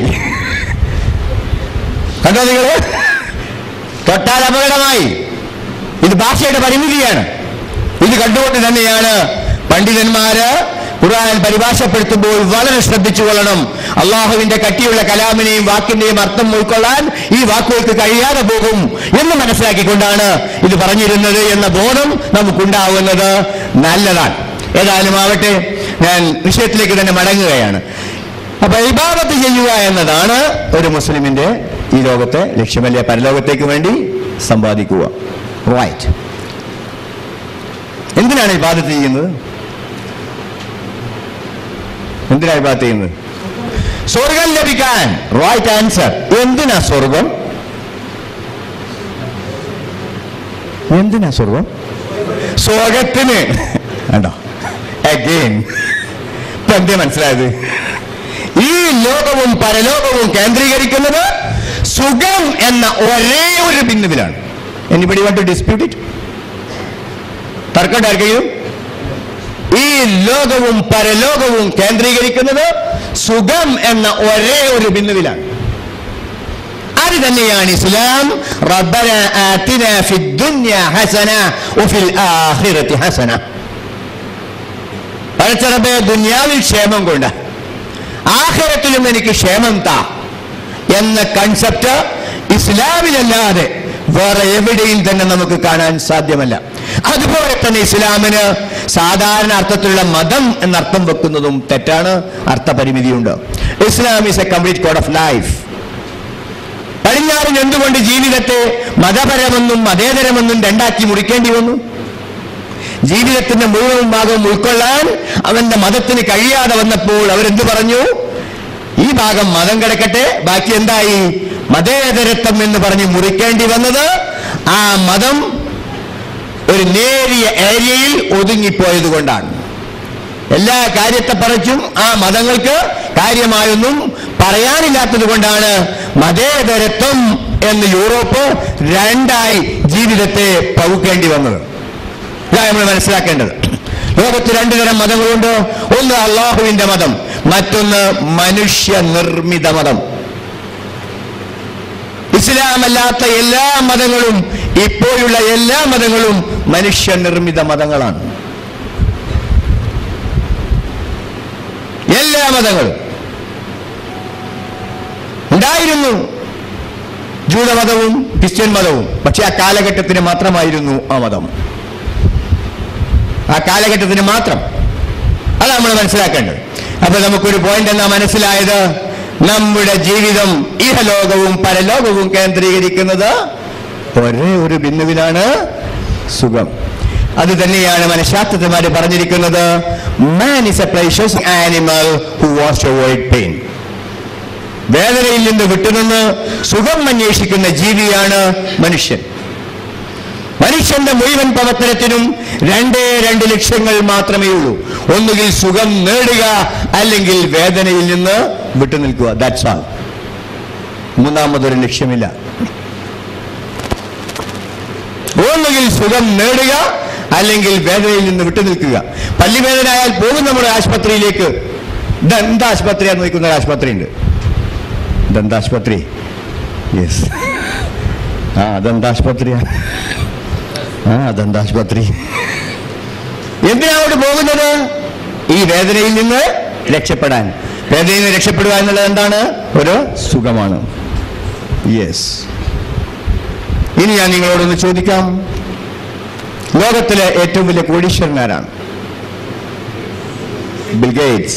കണ്ടോ നിങ്ങള്? തൊട്ടാൽ അപകടമായി. ഇത് ഭാഷയുടെ പരിമിതിയാണ്. ഇത് കണ്ടുകൊണ്ട് തന്നെയാണ് പണ്ഡിതന്മാര് ഖുർആൻ പരിഭാഷപ്പെടുത്തുമ്പോൾ വളരെ ശ്രദ്ധിച്ചു കൊള്ളണം. അള്ളാഹുവിന്റെ കട്ടിയുള്ള കലാമിനെയും വാക്കിന്റെയും അർത്ഥം ഉൾക്കൊള്ളാൻ ഈ വാക്കുകൾക്ക് കഴിയാതെ പോകും എന്ന് മനസ്സിലാക്കിക്കൊണ്ടാണ് ഇത് പറഞ്ഞിരുന്നത് എന്ന ബോധം നമുക്കുണ്ടാവുന്നത് നല്ലതാണ്. ഏതായാലും ആവട്ടെ, ഞാൻ വിഷയത്തിലേക്ക് തന്നെ മടങ്ങുകയാണ്. അപ്പൊ ഇബാദത്ത് ചെയ്യുക എന്നതാണ് ഒരു മുസ്ലിമിന്റെ ഈ ലോകത്തെ ലക്ഷ്യമല്ല, പരലോകത്തേക്ക് വേണ്ടി സമ്പാദിക്കുക. റൈറ്റ്. എന്തിനാണ് ഇബാദത്ത് ചെയ്യുന്നത്? എന്തിനാണ് ഇബാദത്ത് ചെയ്യുന്നത്? സ്വർഗം ലഭിക്കാൻ. Right answer. എന്തിനാ സ്വർഗം? എന്തിനാ സ്വർഗം? സ്വർഗത്തിന്. കണ്ടോ, അഗെയിൻ ഇപ്പൊ എന്തേ മനസ്സിലായത്? ഈ ലോകവും പരലോകവും കേന്ദ്രീകരിക്കുന്നത് സുഖം എന്ന ഒരേ ഒരു ബിന്ദുവിലാണ്. Anybody want to dispute it? തർക്കമുണ്ടായിരിക്കും. ഈ ലോകവും പരലോകവും കേന്ദ്രീകരിക്കുന്നത് സുഖം എന്ന ഒരേ ഒരു ബിന്ദുവിലാണ്. അത് തന്നെയാണ് ഇസ്ലാം. റബ്ബന ആതിനാ ഫിദ്ദുനിയ ഹസന വഫിൽ ആഖിറതി ഹസന. പടച്ചറബേ, ദുനിയാവിൽ ക്ഷേമം കൊണ്ട് ആഖിറത്തിലും എനിക്ക് ക്ഷേമം താ എന്ന കൺസെപ്റ്റ് ഇസ്ലാമിലല്ലാതെ വേറെ എവിടെയും തന്നെ നമുക്ക് കാണാൻ സാധ്യമല്ല. അതുപോലെ തന്നെ ഇസ്ലാമിന് സാധാരണ അർത്ഥത്തിലുള്ള മതം എന്നർത്ഥം വെക്കുന്നതും തെറ്റാണ്. അർത്ഥപരിമിതിയുണ്ട്. Islam is a complete code of life. പടിഞ്ഞാറിന് എന്തുകൊണ്ട് ജീവിതത്തെ മതപരമെന്നും മതേതരമെന്നും രണ്ടാക്കി മുറിക്കേണ്ടി വന്നു? ജീവിതത്തിന്റെ മുഴുവൻ ഭാഗവും ഉൾക്കൊള്ളാൻ അവന്റെ മതത്തിന് കഴിയാതെ വന്നപ്പോൾ അവരെന്ത് പറഞ്ഞു? ഈ ഭാഗം മതം കിടക്കട്ടെ, ബാക്കി എന്തായി? മതേതരത്വം എന്ന് പറഞ്ഞ് മുറിക്കേണ്ടി വന്നത് ആ മതം ഒരു നേരിയ ഏരിയയിൽ ഒതുങ്ങിപ്പോയത് കൊണ്ടാണ്. എല്ലാ കാര്യത്തെ പറിച്ചും ആ മതങ്ങൾക്ക് കാര്യമായൊന്നും പറയാനില്ലാത്തത് കൊണ്ടാണ് മതേതരത്വം എന്ന് യൂറോപ്പ് രണ്ടായി ജീവിതത്തെ പകുക്കേണ്ടി വന്നത്. ഇതാണ് നമ്മൾ മനസ്സിലാക്കേണ്ടത്. ലോകത്ത് രണ്ടു തരം മതങ്ങളുണ്ട്. ഒന്ന് അള്ളാഹുവിന്റെ മതം, മറ്റൊന്ന് മനുഷ്യ നിർമ്മിത മതം. ഇസ്ലാമല്ലാത്ത എല്ലാ മതങ്ങളും, ഇപ്പോഴുള്ള എല്ലാ മതങ്ങളും മനുഷ്യ നിർമ്മിത മതങ്ങളാണ്. എല്ലാ മതങ്ങളും ഉണ്ടായിരുന്നു. ജൂതമതവും ക്രിസ്ത്യൻ മതവും. പക്ഷെ ആ കാലഘട്ടത്തിന് മാത്രമായിരുന്നു ആ മതം. ആ കാലഘട്ടത്തിന് മാത്രം. അത് നമ്മൾ മനസ്സിലാക്കേണ്ടത്. അപ്പൊ നമുക്കൊരു പോയിന്റ് എന്നാ മനസ്സിലായത്? നമ്മുടെ ജീവിതം ഇഹലോകവും പരലോകവും കേന്ദ്രീകരിക്കുന്നത് ഒരേ ഒരു ബിന്ദുവിലാണ്, സുഖം. അത് തന്നെയാണ് മനഃശാസ്ത്രജ്ഞന്മാർ പറഞ്ഞിരിക്കുന്നത്. Man is a precious animal who wants to avoid pain. വേദനയിൽ നിന്ന് വിട്ടുനിന്ന് സുഖം അന്വേഷിക്കുന്ന ജീവിയാണ് മനുഷ്യൻ. മനുഷ്യന്റെ മുഴുവൻ പ്രവർത്തനത്തിനും രണ്ട് ലക്ഷ്യങ്ങൾ മാത്രമേ ഉള്ളൂ. ഒന്നുകിൽ സുഖം നേടുക, അല്ലെങ്കിൽ വേദനയിൽ നിന്ന് വിട്ടുനിൽക്കുക. That's all. മൂന്നാമതൊരു ലക്ഷ്യമില്ല. ഒന്നുകിൽ സുഖം നേടുക, അല്ലെങ്കിൽ വേദനയിൽ നിന്ന് വിട്ടുനിൽക്കുക. പല്ലുവേദന ആയാൽ പോകും നമ്മുടെ ആശുപത്രിയിലേക്ക്. ദന്താശുപത്രിയാണ് നോക്കുന്ന ഒരു ആശുപത്രി ഉണ്ട്. ദന്താശുപത്രി. യെസ്, ദന്താശുപത്രിയാണ്. ദന്താശുപത്രി. എന്തിനാണ് അവിടെ പോകുന്നത്? ഈ വേദനയിൽ നിന്ന് രക്ഷപ്പെടാൻ. വേദനയിൽ നിന്ന് രക്ഷപ്പെടുക എന്നുള്ളത് എന്താണ്? ഒരു സുഖമാണ്. യെസ്. ഇനി ഞാൻ നിങ്ങളോടൊന്ന് ചോദിക്കാം, ലോകത്തിലെ ഏറ്റവും വലിയ കോടീശ്വരനാരാണ്? Bill Gates.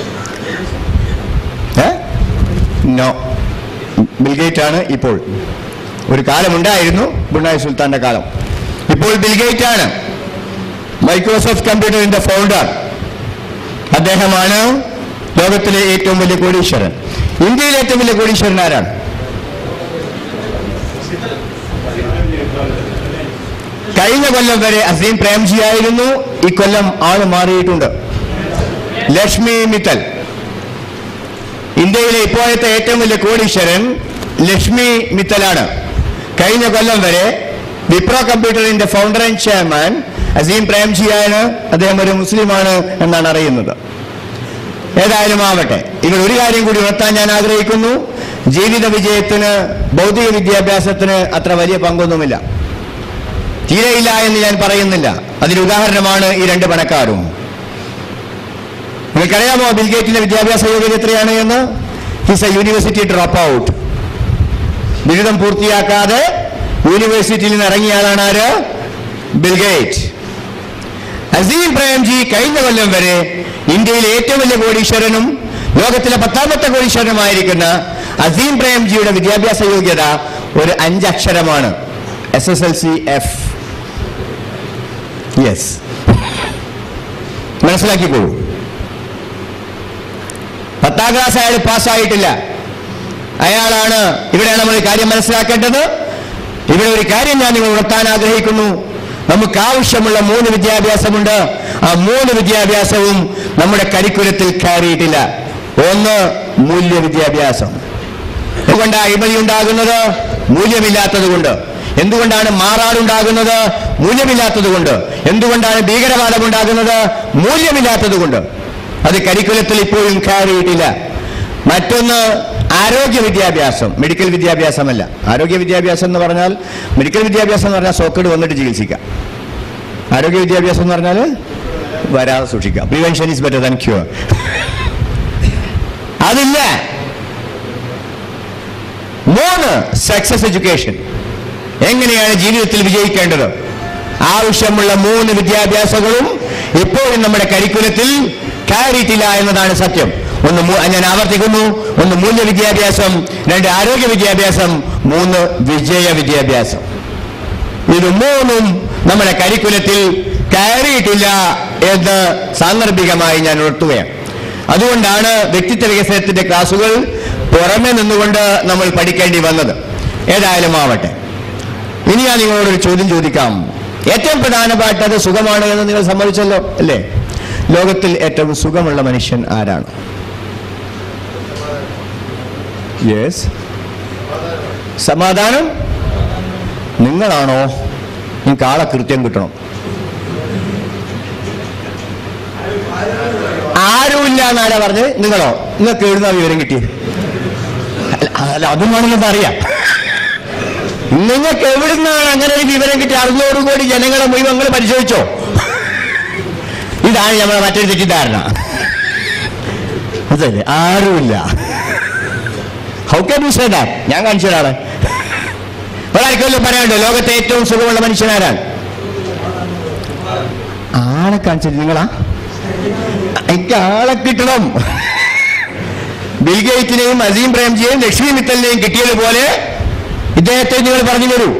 No, Bill Gate ആണ് ഇപ്പോൾ. ഒരു കാലമുണ്ടായിരുന്നു, ബുണായ് സുൽത്താന്റെ കാലം. ഇപ്പോൾ ബിൽ ഗേറ്റ് ആണ് മൈക്രോസോഫ്റ്റ് കമ്പ്യൂട്ടറിന്റെ ഫൗണ്ടർ. അദ്ദേഹമാണ് ലോകത്തിലെ ഏറ്റവും വലിയ കോടീശ്വരൻ. ഇന്ത്യയിലെ ഏറ്റവും വലിയ കോടീശ്വരൻ ആരാണ്? കഴിഞ്ഞ കൊല്ലം വരെ അസീം പ്രേംജി ആയിരുന്നു. ഈ കൊല്ലം ആള് മാറിയിട്ടുണ്ട്. ലക്ഷ്മി മിത്തൽ. ഇന്ത്യയിലെ ഇപ്പോഴത്തെ ഏറ്റവും വലിയ കോടീശ്വരൻ ലക്ഷ്മി മിത്തലാണ്. കഴിഞ്ഞ കൊല്ലം വരെ വിപ്രോ കമ്പ്യൂട്ടറിന്റെ ഫൗണ്ടർ ആൻഡ് ചെയർമാൻ അസീം പ്രേംജിയാണ്. അദ്ദേഹം ഒരു മുസ്ലിമാണ് എന്നാണ് അറിയുന്നത്. ഏതായാലും ആവട്ടെ, ഇവിടെ ഒരു കാര്യം കൂടി ഉണർത്താൻ ഞാൻ ആഗ്രഹിക്കുന്നു. ജീവിത വിജയത്തിന് ഭൗതിക വിദ്യാഭ്യാസത്തിന് അത്ര വലിയ പങ്കൊന്നുമില്ല. തീരെയില്ല എന്ന് ഞാൻ പറയുന്നില്ല. അതിന് ഉദാഹരണമാണ് ഈ രണ്ട് പണക്കാരും. നിങ്ങൾക്കറിയാമോ ബിൽ ഗേറ്റിന്റെ വിദ്യാഭ്യാസ യോഗ്യത എത്രയാണ് എന്ന്? He's a university drop. ബിരുദം പൂർത്തിയാക്കാതെ യൂണിവേഴ്സിറ്റിയിൽ നിന്ന് ഇറങ്ങിയ ആളാണ് ആര്? Bill gate. അസീം പ്രേംജി കഴിഞ്ഞ കൊല്ലം വരെ ഇന്ത്യയിലെ ഏറ്റവും വലിയ കോടീശ്വരനും ലോകത്തിലെ 10ാമത്തെ കോടീശ്വരനുമായിരിക്കുന്ന അസീം പ്രേംജിയുടെ വിദ്യാഭ്യാസ യോഗ്യത ഒരു 5 അക്ഷരമാണ്. SSLC F. യെസ്. മനസ്സിലാക്കിക്കോളൂ. 10ാം ക്ലാസ് അയാൾ പാസ്സായിട്ടില്ല. അയാളാണ് ഇവിടെ നമ്മൾ കാര്യം മനസ്സിലാക്കേണ്ടത്. ഇവിടെ ഒരു കാര്യം ഞാൻ നിങ്ങൾ ഉണർത്താൻ ആഗ്രഹിക്കുന്നു. നമുക്ക് ആവശ്യമുള്ള 3 വിദ്യാഭ്യാസമുണ്ട്. ആ 3 വിദ്യാഭ്യാസവും നമ്മുടെ കരിക്കുലത്തിൽ കയറിയിട്ടില്ല. ഒന്ന്, മൂല്യവിദ്യാഭ്യാസം. എന്തുകൊണ്ടാണ് അഴിമതി ഉണ്ടാകുന്നത്? മൂല്യമില്ലാത്തത് കൊണ്ട്. എന്തുകൊണ്ടാണ് മാറാടുണ്ടാകുന്നത്? മൂല്യമില്ലാത്തത് കൊണ്ട്. എന്തുകൊണ്ടാണ് ഭീകരവാദം ഉണ്ടാകുന്നത്? മൂല്യമില്ലാത്തത് കൊണ്ട്. അത് കരിക്കുലത്തിൽ ഇപ്പോഴും കയറിയിട്ടില്ല. മറ്റൊന്ന്, ആരോഗ്യ വിദ്യാഭ്യാസം. മെഡിക്കൽ വിദ്യാഭ്യാസമല്ല. ആരോഗ്യ വിദ്യാഭ്യാസം എന്ന് പറഞ്ഞാൽ, മെഡിക്കൽ വിദ്യാഭ്യാസം എന്ന് പറഞ്ഞാൽ സോക്കേട് വന്നിട്ട് ചികിത്സിക്കാം. ആരോഗ്യ വിദ്യാഭ്യാസം എന്ന് പറഞ്ഞാൽ വരാതെ സൂക്ഷിക്കാം. Prevention is better than cure. അതില്ല. 3, സക്സസ് എഡ്യൂക്കേഷൻ. എങ്ങനെയാണ് ജീവിതത്തിൽ വിജയിക്കേണ്ടത്? ആവശ്യമുള്ള 3 വിദ്യാഭ്യാസങ്ങളും ഇപ്പോഴും നമ്മുടെ കരിക്കുലത്തിൽ കയറിയിട്ടില്ല എന്നതാണ് സത്യം. ഒന്ന്, ഞാൻ ആവർത്തിക്കുന്നു, 1 മൂല്യ വിദ്യാഭ്യാസം, 2 ആരോഗ്യ വിദ്യാഭ്യാസം, 3 വിജയ വിദ്യാഭ്യാസം. ഇത് 3ഉം നമ്മുടെ കരിക്കുലത്തിൽ കയറിയിട്ടില്ല എന്ന് സാന്ദർഭികമായി ഞാൻ ഉണർത്തുകയാണ്. അതുകൊണ്ടാണ് വ്യക്തിത്വ വികസനത്തിന്റെ ക്ലാസുകൾ പുറമെ നിന്നുകൊണ്ട് നമ്മൾ പഠിക്കേണ്ടി വന്നത്. ഏതായാലും ആവട്ടെ, ഇനി ഞാൻ നിങ്ങളോടൊരു ചോദ്യം ചോദിക്കാം. ഏറ്റവും പ്രധാനപ്പെട്ടത് സുഖമാണ് എന്ന് നിങ്ങൾ സമ്മതിച്ചല്ലോ അല്ലേ? ലോകത്തിൽ ഏറ്റവും സുഖമുള്ള മനുഷ്യൻ ആരാണ്? യെസ്, സമാധാനം. നിങ്ങളാണോ? നിങ്ങൾക്ക് ആളെ കൃത്യം കിട്ടണം. ആരുമില്ല എന്നാരാ പറഞ്ഞത്? നിങ്ങളോ? നിങ്ങൾക്ക് എഴുതുന്ന വിവരം കിട്ടി? അല്ല, അതും വേണമെന്ന് അറിയാം. നിങ്ങൾക്ക് എവിടുന്നാണ് അങ്ങനെ ഒരു വിവരം കിട്ടി? 600 കോടി ജനങ്ങളെ മുഴുവൻ നിങ്ങൾ പരിശോധിച്ചോ? ഇതാണ് നമ്മളെ മറ്റൊരു തെറ്റിദ്ധാരണ. അതല്ലേ, ആരുമില്ല. How can you say that? ഞാൻ കാണിച്ചു തരാണ്. ഒരാൾക്കെല്ലാം പറയാനുണ്ടോ ലോകത്തെ ഏറ്റവും സുഖമുള്ള മനുഷ്യനാരാണ്? ആളെ കാണിച്ചത് നിങ്ങളാ? എനിക്ക് ആളെ കിട്ടണം. ബിൽഗേറ്റിനെയും അസീം പ്രേംജിയെയും ലക്ഷ്മി മിത്തലിനെയും കിട്ടിയതുപോലെ ഇദ്ദേഹത്തെ നിങ്ങൾ പറഞ്ഞു തരൂ.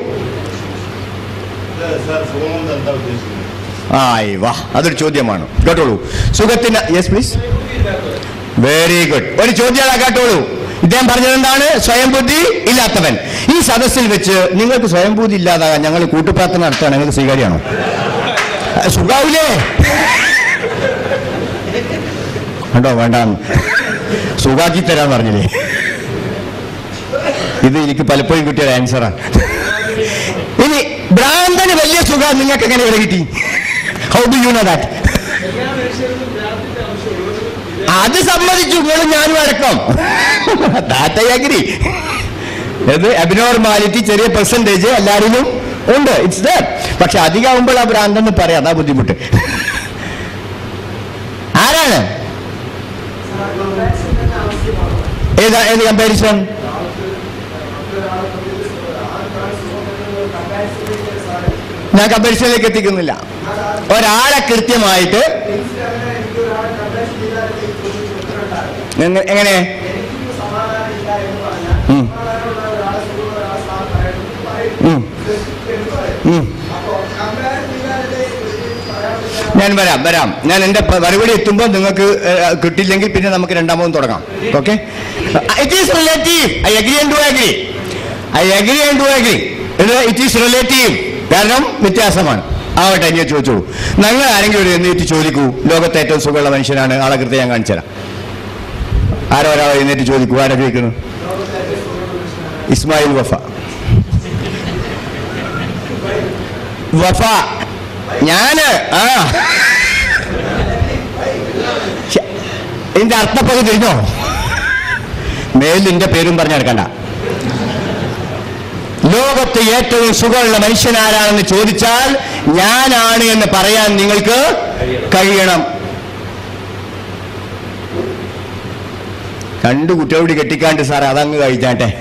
ആയി വാ, അതൊരു ചോദ്യമാണ്. കേട്ടോളൂ. സുഖത്തിന്. Yes please. Very good. ഒരു ചോദ്യം കേട്ടോളൂ. ഇദ്ദേഹം പറഞ്ഞത് എന്താണ്? സ്വയം ബുദ്ധി ഇല്ലാത്തവൻ. ഈ സദസ്സിൽ വെച്ച് നിങ്ങൾക്ക് സ്വയം ബുദ്ധി ഇല്ലാതാകാൻ ഞങ്ങൾ കൂട്ടുപ്രാർത്ഥന നടത്തുകയാണ്. നിങ്ങൾക്ക് സ്വീകാര്യമാണോ? സുഖാവൂലേ? കണ്ടോ, വേണ്ടാന്ന് സുഖാക്കി തരാന്ന് പറഞ്ഞില്ലേ? ഇത് എനിക്ക് പലപ്പോഴും കിട്ടിയ ആൻസറാണ്. ഇനി ഭ്രാന്തന് വലിയ സുഖം നിങ്ങൾക്ക് എങ്ങനെ വരെ കിട്ടി? How do you know that? അത് സമ്മതിച്ചു നിങ്ങളും ഞാനും അടക്കം. That I agree. അത് അബ്നോർമാലിറ്റി ചെറിയ പെർസെന്റേജ് എല്ലാവരിലും ഉണ്ട്. It's that. പക്ഷെ അധികമാകുമ്പോൾ ആ ഭ്രാന്തെന്ന് പറയാം. അതാ ബുദ്ധിമുട്ട്. ആരാണ്? ഏത് കമ്പാരിസൺ? ഞാൻ കമ്പാരിസണിലേക്ക് എത്തിക്കുന്നില്ല. ഒരാളെ കൃത്യമായിട്ട് എങ്ങനെ ഞാൻ വരാം. ഞാൻ എന്റെ മറുപടി എത്തുമ്പോൾ നിങ്ങൾക്ക് കിട്ടില്ലെങ്കിൽ പിന്നെ നമുക്ക് രണ്ടാമതും തുടങ്ങാം. Okay? It is relative. I agree and do agree. It is relative. കാരണം വ്യത്യാസമാണ്. ആവട്ടെ, ഞാൻ ചോദിച്ചോളൂ. നിങ്ങൾ ആരെങ്കിലും ഒരു എഴുന്നേറ്റ് ചോദിക്കൂ, ലോകത്തെ ഏറ്റവും സുഖമുള്ള മനുഷ്യനാണ് ആളെ കൃത്യം ഞാൻ കാണിച്ചു തരാം. ആരോ ഒരാളെ എഴുന്നേറ്റ് ചോദിക്കൂ. ആരാ ചോദിക്കുന്നു? ഇസ്മായിൽ വഫ. ഞാന് ഇതിന്റെ അർത്ഥപ്പത് തിരിഞ്ഞോ? മേലിന്റെ പേരും പറഞ്ഞെടുക്കണ്ട. ലോകത്ത് ഏറ്റവും സുഖമുള്ള മനുഷ്യനാരാണെന്ന് ചോദിച്ചാൽ ഞാനാണ് എന്ന് പറയാൻ നിങ്ങൾക്ക് കഴിയണം. 2 കുട്ടികളോട് കെട്ടിക്കാണ്ട് സാറേ അതങ്ങ് കഴിച്ചാട്ടെ.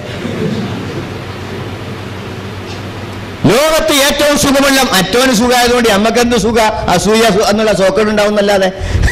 ലോകത്ത് ഏറ്റവും സുഖമുള്ള മറ്റോന് സുഖമായതുകൊണ്ട് നമ്മക്കെന്ത് സുഖ? അസൂയ എന്നുള്ള സോക്കേടുണ്ടാവുന്നല്ലാതെ.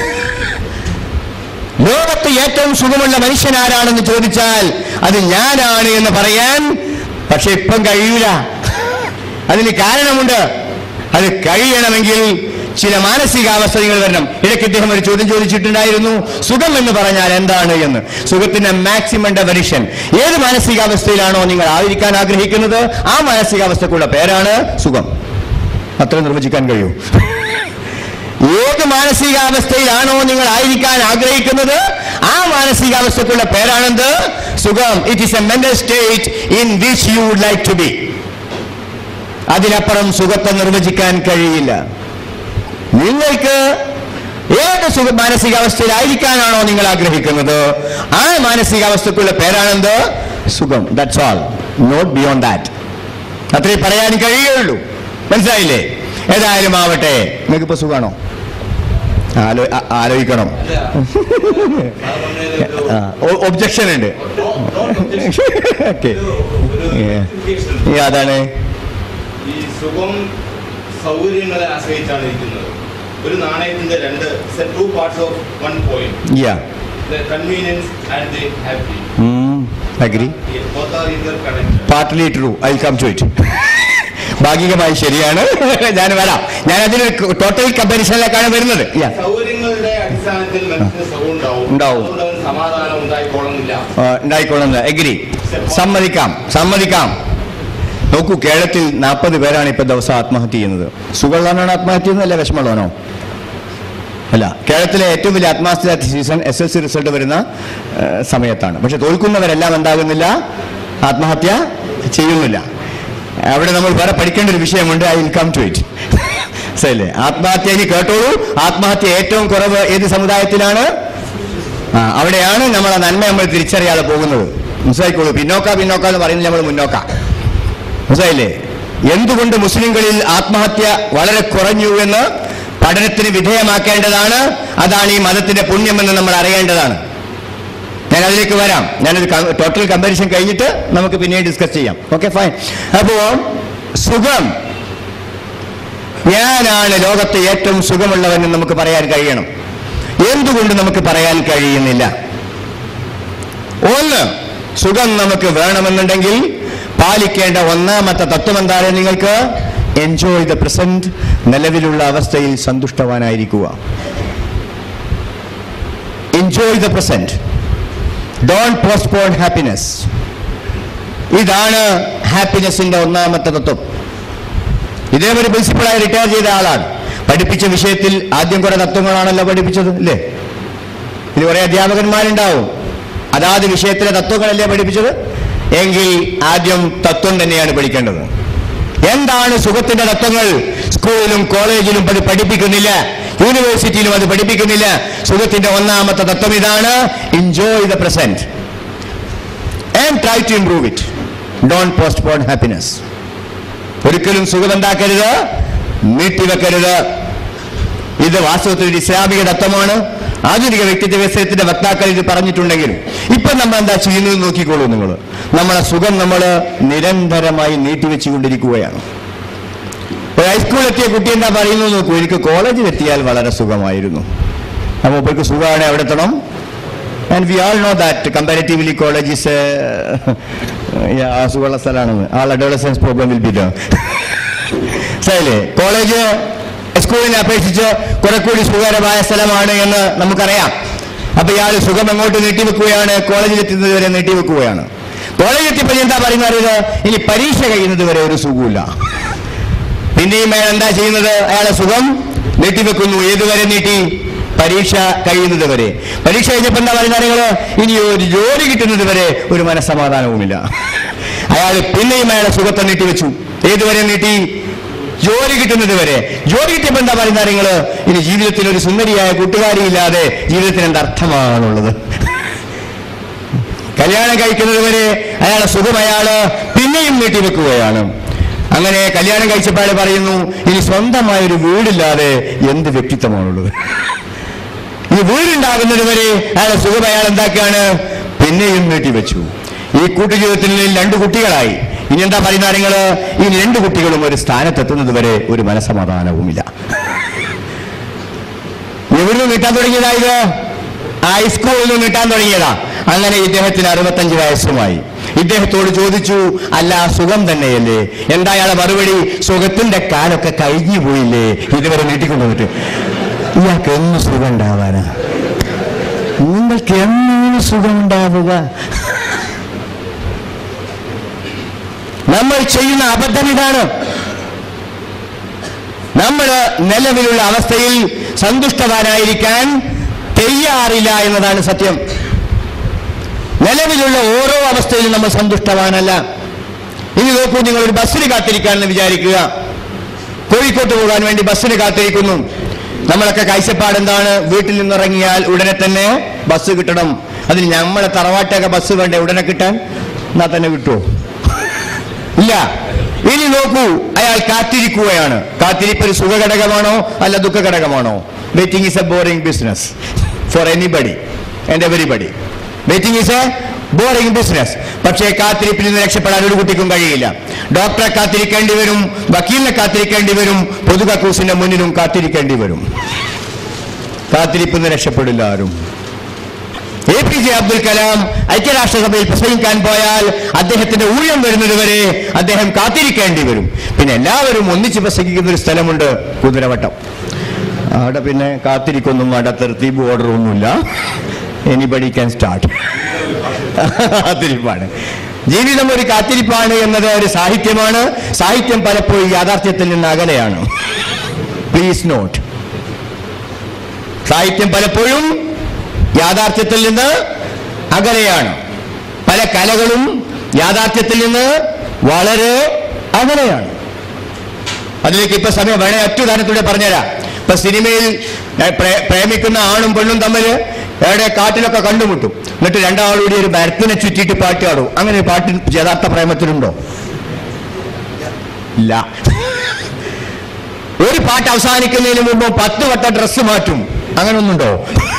ലോകത്ത് ഏറ്റവും സുഖമുള്ള മനുഷ്യനാരാണെന്ന് ചോദിച്ചാൽ അത് ഞാനാണ് എന്ന് പറയാൻ പക്ഷെ ഇപ്പം കഴിയൂല. അതിന് കാരണമുണ്ട്. അത് കഴിയണമെങ്കിൽ ചില മാനസികാവസ്ഥകൾ വരണം. ഇടയ്ക്ക് ഇദ്ദേഹം ഒരു ചോദ്യം ചോദിച്ചിട്ടുണ്ടായിരുന്നു, സുഖം എന്ന് പറഞ്ഞാൽ എന്താണ് എന്ന്. സുഖത്തിന്റെ മാക്സിമം ഡെഫിനിഷൻ, ഏത് മാനസികാവസ്ഥയിലാണോ നിങ്ങൾ ആയിരിക്കാൻ ആഗ്രഹിക്കുന്നത് ആ മാനസികാവസ്ഥക്കുള്ള പേരാണ് സുഖം. അത്ര നിർവചിക്കാൻ കഴിയൂ. ഏത് മാനസികാവസ്ഥയിലാണോ നിങ്ങൾ ആയിരിക്കാൻ ആഗ്രഹിക്കുന്നത് ആ മാനസികാവസ്ഥക്കുള്ള പേരാണെന്ത്? സുഖം. It is a mental state in which you would like to be. അതിനപ്പുറം സുഖത്തെ നിർവചിക്കാൻ കഴിയില്ല. നിങ്ങൾക്ക് ഏത് മാനസികാവസ്ഥയിലായിരിക്കാനാണോ നിങ്ങൾ ആഗ്രഹിക്കുന്നത് ആ മാനസികാവസ്ഥക്കുള്ള പേരാണെന്ത്? സുഖം. That's all, not beyond that. അത്രേ പറയാൻ കഴിയുള്ളൂ. മനസ്സിലായില്ലേ? ഏതായാലും ആവട്ടെ, നിങ്ങൾക്കിപ്പോ സുഖമാണോ? ആലോചിക്കണം. ഒബ്ജക്ഷൻ ഉണ്ട്. അതാണ് ഈ സുഖം സൗകര്യങ്ങളെ ആശ്രയിച്ചാണ് ഇരിക്കുന്നത്. ഒരു നാണയത്തിന്റെ two parts of one coin. Yeah. The convenience and the happy. Agree. Both are interconnected. Partly true. I'll come to it. ഭാഗികമായി ശരിയാണ്. ഞാൻ വരാം. ഞാൻ അതിന് ടോട്ടൽ കമ്പാരിസണിലേക്കാണ് വരുന്നത്. സൗകര്യങ്ങളുടെ അടിസ്ഥാനത്തിൽ മനസ്സിന് സുഖം ഉണ്ടാവും. സമാധാനം ഉണ്ടായിക്കൊള്ളുന്നില്ല. എഗ്രി. സമ്മതിക്കാം. നോക്കൂ, കേരളത്തിൽ 40 പേരാണ് ഇപ്പൊ ദിവസം ആത്മഹത്യ ചെയ്യുന്നത്. സുഖമുള്ളവനാണ് ആത്മഹത്യ ചെയ്യുന്നത്, അല്ല വിഷമമുള്ളവനോ? അല്ല. കേരളത്തിലെ ഏറ്റവും വലിയ ആത്മഹത്യ സീസൺ SSLC റിസൾട്ട് വരുന്ന സമയത്താണ്. പക്ഷെ തോൽക്കുന്നവരെല്ലാം എന്താകുന്നില്ല, ആത്മഹത്യ ചെയ്യുന്നില്ല. അവിടെ നമ്മൾ വേറെ പഠിക്കേണ്ട ഒരു വിഷയമുണ്ട്. I will come to it. ശരിയല്ലേ? ആത്മഹത്യ ഇനി കേട്ടോളൂ. ആത്മഹത്യ ഏറ്റവും കുറവ് ഏത് സമുദായത്തിലാണ്? അവിടെയാണ് നമ്മളെ നന്മ നമ്മൾ തിരിച്ചറിയാതെ പോകുന്നത്. മനസ്സിലായിക്കോളൂ. പിന്നോക്ക എന്ന് പറയുന്നത് നമ്മൾ മുന്നോക്ക. മനസ്സിലായില്ലേ? എന്തുകൊണ്ട് മുസ്ലിങ്ങളിൽ ആത്മഹത്യ വളരെ കുറഞ്ഞു എന്ന് പഠനത്തിന് വിധേയമാക്കേണ്ടതാണ്. അതാണ് ഈ മതത്തിന്റെ പുണ്യമെന്ന് നമ്മൾ അറിയേണ്ടതാണ്. ഞാൻ അതിലേക്ക് വരാം. ഞാനൊരു ടോട്ടൽ കമ്പാരിസൺ കഴിഞ്ഞിട്ട് നമുക്ക് പിന്നീട് ഡിസ്കസ് ചെയ്യാം. Okay, fine. അപ്പോ സുഖം, ഞാനാണ് ലോകത്തെ ഏറ്റവും സുഖമുള്ളവനെന്ന് നമുക്ക് പറയാൻ കഴിയണം. എന്തുകൊണ്ട് നമുക്ക് പറയാൻ കഴിയുന്നില്ല? ഒന്ന്, സുഖം നമുക്ക് വേണമെന്നുണ്ടെങ്കിൽ പാലിക്കേണ്ട ഒന്നാമത്തെ തത്വം എന്താണ്? നിങ്ങൾക്ക് എൻജോയ് ദ പ്രസന്റ്. നിലവിലുള്ള അവസ്ഥയിൽ സന്തുഷ്ടവാനായിരിക്കുക. Enjoy the present. Don't postpone happiness. ഇതാണ് ഹാപ്പിനെസിന്റെ ഒന്നാമത്തെ തത്വം. ഇതേപോലെ പ്രിൻസിപ്പളായി റിട്ടയർ ചെയ്ത ആളാണ്. പഠിപ്പിച്ച വിഷയത്തിൽ ആദ്യം കുറെ തത്വങ്ങളാണല്ലോ പഠിപ്പിച്ചത്, അല്ലേ? ഇത് കുറെ അധ്യാപകന്മാരുണ്ടാവും. അതാത് വിഷയത്തിലെ തത്വങ്ങളല്ലേ പഠിപ്പിച്ചത്? എങ്കിൽ ആദ്യം തത്വം തന്നെയാണ് പഠിക്കേണ്ടത്. എന്താണ് സുഖത്തിന്റെ തത്വങ്ങൾ? സ്കൂളിലും കോളേജിലും അത് പഠിപ്പിക്കുന്നില്ല, യൂണിവേഴ്സിറ്റിയിലും അത് പഠിപ്പിക്കുന്നില്ല. സുഖത്തിന്റെ ഒന്നാമത്തെ തത്വം ഇതാണ്: enjoy the present and try to improve it. Don't postpone happiness. ഒരിക്കലും സുഖം എന്താക്കരുത്, നീട്ടിവെക്കരുത്. ഇത് വാസ്തവത്തിൽ ഒരു ഇസ്ലാമിക തത്വമാണ്. ആധുനിക വ്യക്തിത്വ വികസനത്തിന്റെ വക്താക്കൾ ഇത് പറഞ്ഞിട്ടുണ്ടെങ്കിലും ഇപ്പൊ നമ്മൾ എന്താ ചെയ്യുന്നത് നോക്കിക്കോളൂ നിങ്ങൾ. നമ്മളെ സുഖം നമ്മൾ നിരന്തരമായി നീട്ടിവെച്ചുകൊണ്ടിരിക്കുകയാണ്. ഒരു ഹൈസ്കൂളിലെത്തിയ കുട്ടി എന്താ പറയുന്നത് നോക്കൂ: എനിക്ക് കോളേജിലെത്തിയാൽ വളരെ സുഖമായിരുന്നു. അപ്പോൾ ഇപ്പോഴേക്ക് സുഖമാണ് എവിടെ എത്തണം. And we all know that comparatively college is സുഖമുള്ള സ്ഥലമാണെന്ന്. All adolescence problem will be the ശരിയല്ലേ? കോളേജ് സ്കൂളിനെ അപേക്ഷിച്ച് കുറെ കൂടി സുഖകരമായ സ്ഥലമാണ് എന്ന് നമുക്കറിയാം. അപ്പൊ ഇയാൾ സുഖം എങ്ങോട്ട് നീട്ടിവെക്കുകയാണ്? കോളേജിലെത്തുന്നത് വരെ നീട്ടിവെക്കുകയാണ്. കോളേജിലെത്തിയപ്പോൾ എന്താ പറയുന്നത്? ഇനി പരീക്ഷ കഴിയുന്നത് വരെ ഒരു സുഖമില്ല. പിന്നെയും അയാൾ എന്താ ചെയ്യുന്നത്? അയാളെ സുഖം നീട്ടിവെക്കുന്നു. ഏതുവരെ നീട്ടി? പരീക്ഷ കഴിയുന്നത് വരെ. പരീക്ഷ കഴിഞ്ഞപ്പോൾ എന്താ പറയുന്നത്? ഇനി ഒരു ജോലി കിട്ടുന്നത് വരെ ഒരു മനസ്സമാധാനവുമില്ല. അയാൾ പിന്നെയും അയാളെ സുഖത്തെ നീട്ടിവെച്ചു. ഏതുവരെ നീട്ടി? ജോലി കിട്ടുന്നത് വരെ. ജോലി കിട്ടിയപ്പോൾ എന്താ പറയുന്നത്? ഇനി ജീവിതത്തിൽ ഒരു സുന്ദരിയായ കൂട്ടുകാരിയില്ലാതെ ജീവിതത്തിന് എന്തർത്ഥമാണുള്ളത്? കല്യാണം കഴിക്കുന്നത് വരെ അയാളെ സുഖം അയാള് പിന്നെയും നീട്ടിവെക്കുകയാണ്. അങ്ങനെ കല്യാണം കഴിച്ചപ്പോൾ അയാൾ പറയുന്നു: ഇനി സ്വന്തമായൊരു വീടില്ലാതെ എന്ത് വ്യക്തിത്വമാണുള്ളത്? ഈ വീടുണ്ടാകുന്നത് വരെ അയാളെ സുഖം അയാൾ എന്താക്കുകയാണ്? പിന്നെയും നീട്ടിവെച്ചു. ഈ കൂട്ടുജീവിതത്തിൽ 2 കുട്ടികളായി. ഇനി എന്താ പറയുന്ന കാര്യങ്ങള്? ഈ 2 കുട്ടികളും ഒരു സ്ഥാനത്തെത്തുന്നത് വരെ ഒരു മനസ്സമാധാനവുമില്ല. എവിടുന്ന് നീട്ടാൻ തുടങ്ങിയതായത്? ഹൈസ്കൂളിൽ നിന്ന് കിട്ടാൻ തുടങ്ങിയതാ. അങ്ങനെ ഇദ്ദേഹത്തിന് 65 വയസ്സുമായി. ഇദ്ദേഹത്തോട് ചോദിച്ചു, അല്ല സുഖം തന്നെയല്ലേ? എന്താ അയാളെ മറുപടി? സുഖത്തിന്റെ കാലൊക്കെ കഴിഞ്ഞു പോയില്ലേ, ഇതുവരെ നീട്ടിക്കൊണ്ടുവന്നിട്ട്. ഇയാൾക്ക് എന്ന് സുഖം ഉണ്ടാവാനാ? നിങ്ങൾക്ക് എന്നാണ് സുഖം ഉണ്ടാവുക? നമ്മൾ ചെയ്യുന്ന അബദ്ധം ഇതാണ്. നമ്മൾ നിലവിലുള്ള അവസ്ഥയിൽ സന്തുഷ്ടവാനായിരിക്കാൻ തയ്യാറില്ല എന്നതാണ് സത്യം. നിലവിലുള്ള ഓരോ അവസ്ഥയിലും നമ്മൾ സന്തുഷ്ടവാനല്ല. ഇനി നോക്കൂ, നിങ്ങളൊരു ബസ്സിന് കാത്തിരിക്കാനെന്ന് വിചാരിക്കുക. കോഴിക്കോട്ട് പോകാൻ വേണ്ടി ബസ്സിന് കാത്തിരിക്കുന്നു. നമ്മളൊക്കെ കാഴ്ചപ്പാട് എന്താണ്? വീട്ടിൽ നിന്നിറങ്ങിയാൽ ഉടനെ തന്നെ ബസ് കിട്ടണം. അതിന് നമ്മളെ തറവാട്ടൊക്കെ ബസ് വേണ്ടേ ഉടനെ കിട്ടാൻ? എന്നാ തന്നെ കിട്ടുമോ? ഇല്ല. ഇനി നോക്കൂ, അയാൾ കാത്തിരിക്കുകയാണ്. കാത്തിരിപ്പ് ഒരു സുഖഘടകമാണോ അല്ല ദുഃഖഘടകമാണോ? Waiting is a boring business for anybody and everybody. Waiting is a boring business. പക്ഷേ കാത്തിരിപ്പിൽ നിന്ന് രക്ഷപ്പെടാൻ ഒരു കുട്ടിക്കും കഴിയില്ല. ഡോക്ടറെ കാത്തിരിക്കേണ്ടി വരും, വക്കീലിനെ കാത്തിരിക്കേണ്ടി വരും, പൊതുകക്കൂസിന്റെ മുന്നിലും കാത്തിരിക്കേണ്ടി വരും. കാത്തിരിപ്പിൽ നിന്ന് രക്ഷപ്പെടില്ല ആരും. APJ അബ്ദുൽ കലാം ഐക്യരാഷ്ട്രസഭയിൽ പ്രസംഗിക്കാൻ പോയാൽ അദ്ദേഹത്തിന്റെ ഊഴം വരുന്നത് വരെ അദ്ദേഹം കാത്തിരിക്കേണ്ടി വരും. പിന്നെ എല്ലാവരും ഒന്നിച്ച് പ്രസംഗിക്കുന്ന ഒരു സ്ഥലമുണ്ട്, കുതിരവട്ടം. അവിടെ പിന്നെ കാത്തിരിക്കൊന്നും വേണ്ട, തെർത്തീബ് ഓർഡർ ഒന്നുമില്ല. Anybody can start. കാത്തിരിപ്പാണ്. ജീവിതം ഒരു കാത്തിരിപ്പാണ് എന്നത് ഒരു സാഹിത്യമാണ്. സാഹിത്യം പലപ്പോഴും യാഥാർത്ഥ്യത്തിൽ നിന്ന് അകലെയാണ്. Please note. സാഹിത്യം പലപ്പോഴും യാഥാർത്ഥ്യത്തിൽ നിന്ന് അകലെയാണ്. പല കലകളും യാഥാർത്ഥ്യത്തിൽ നിന്ന് വളരെ അകലെയാണ്. അതിലേക്ക് ഇപ്പൊ സമയം വേണേ അറ്റുദാനത്തോടെ പറഞ്ഞുതരാം. ഇപ്പൊ സിനിമയിൽ പ്രേമിക്കുന്ന ആണും പെണ്ണും തമ്മിൽ എവിടെ കാട്ടിലൊക്കെ കണ്ടുമുട്ടും. എന്നിട്ട് രണ്ടാളൂടി ഒരു മരത്തിനെ ചുറ്റിയിട്ട് പാട്ട് പാടും. അങ്ങനെ പാട്ട് യഥാർത്ഥ പ്രേമത്തിലുണ്ടോ? ഇല്ല. ഒരു പാട്ട് അവസാനിക്കുന്നതിന് മുമ്പ് 10 വട്ടം ഡ്രസ്സ് മാറ്റും. അങ്ങനെ ഒന്നുണ്ടോ?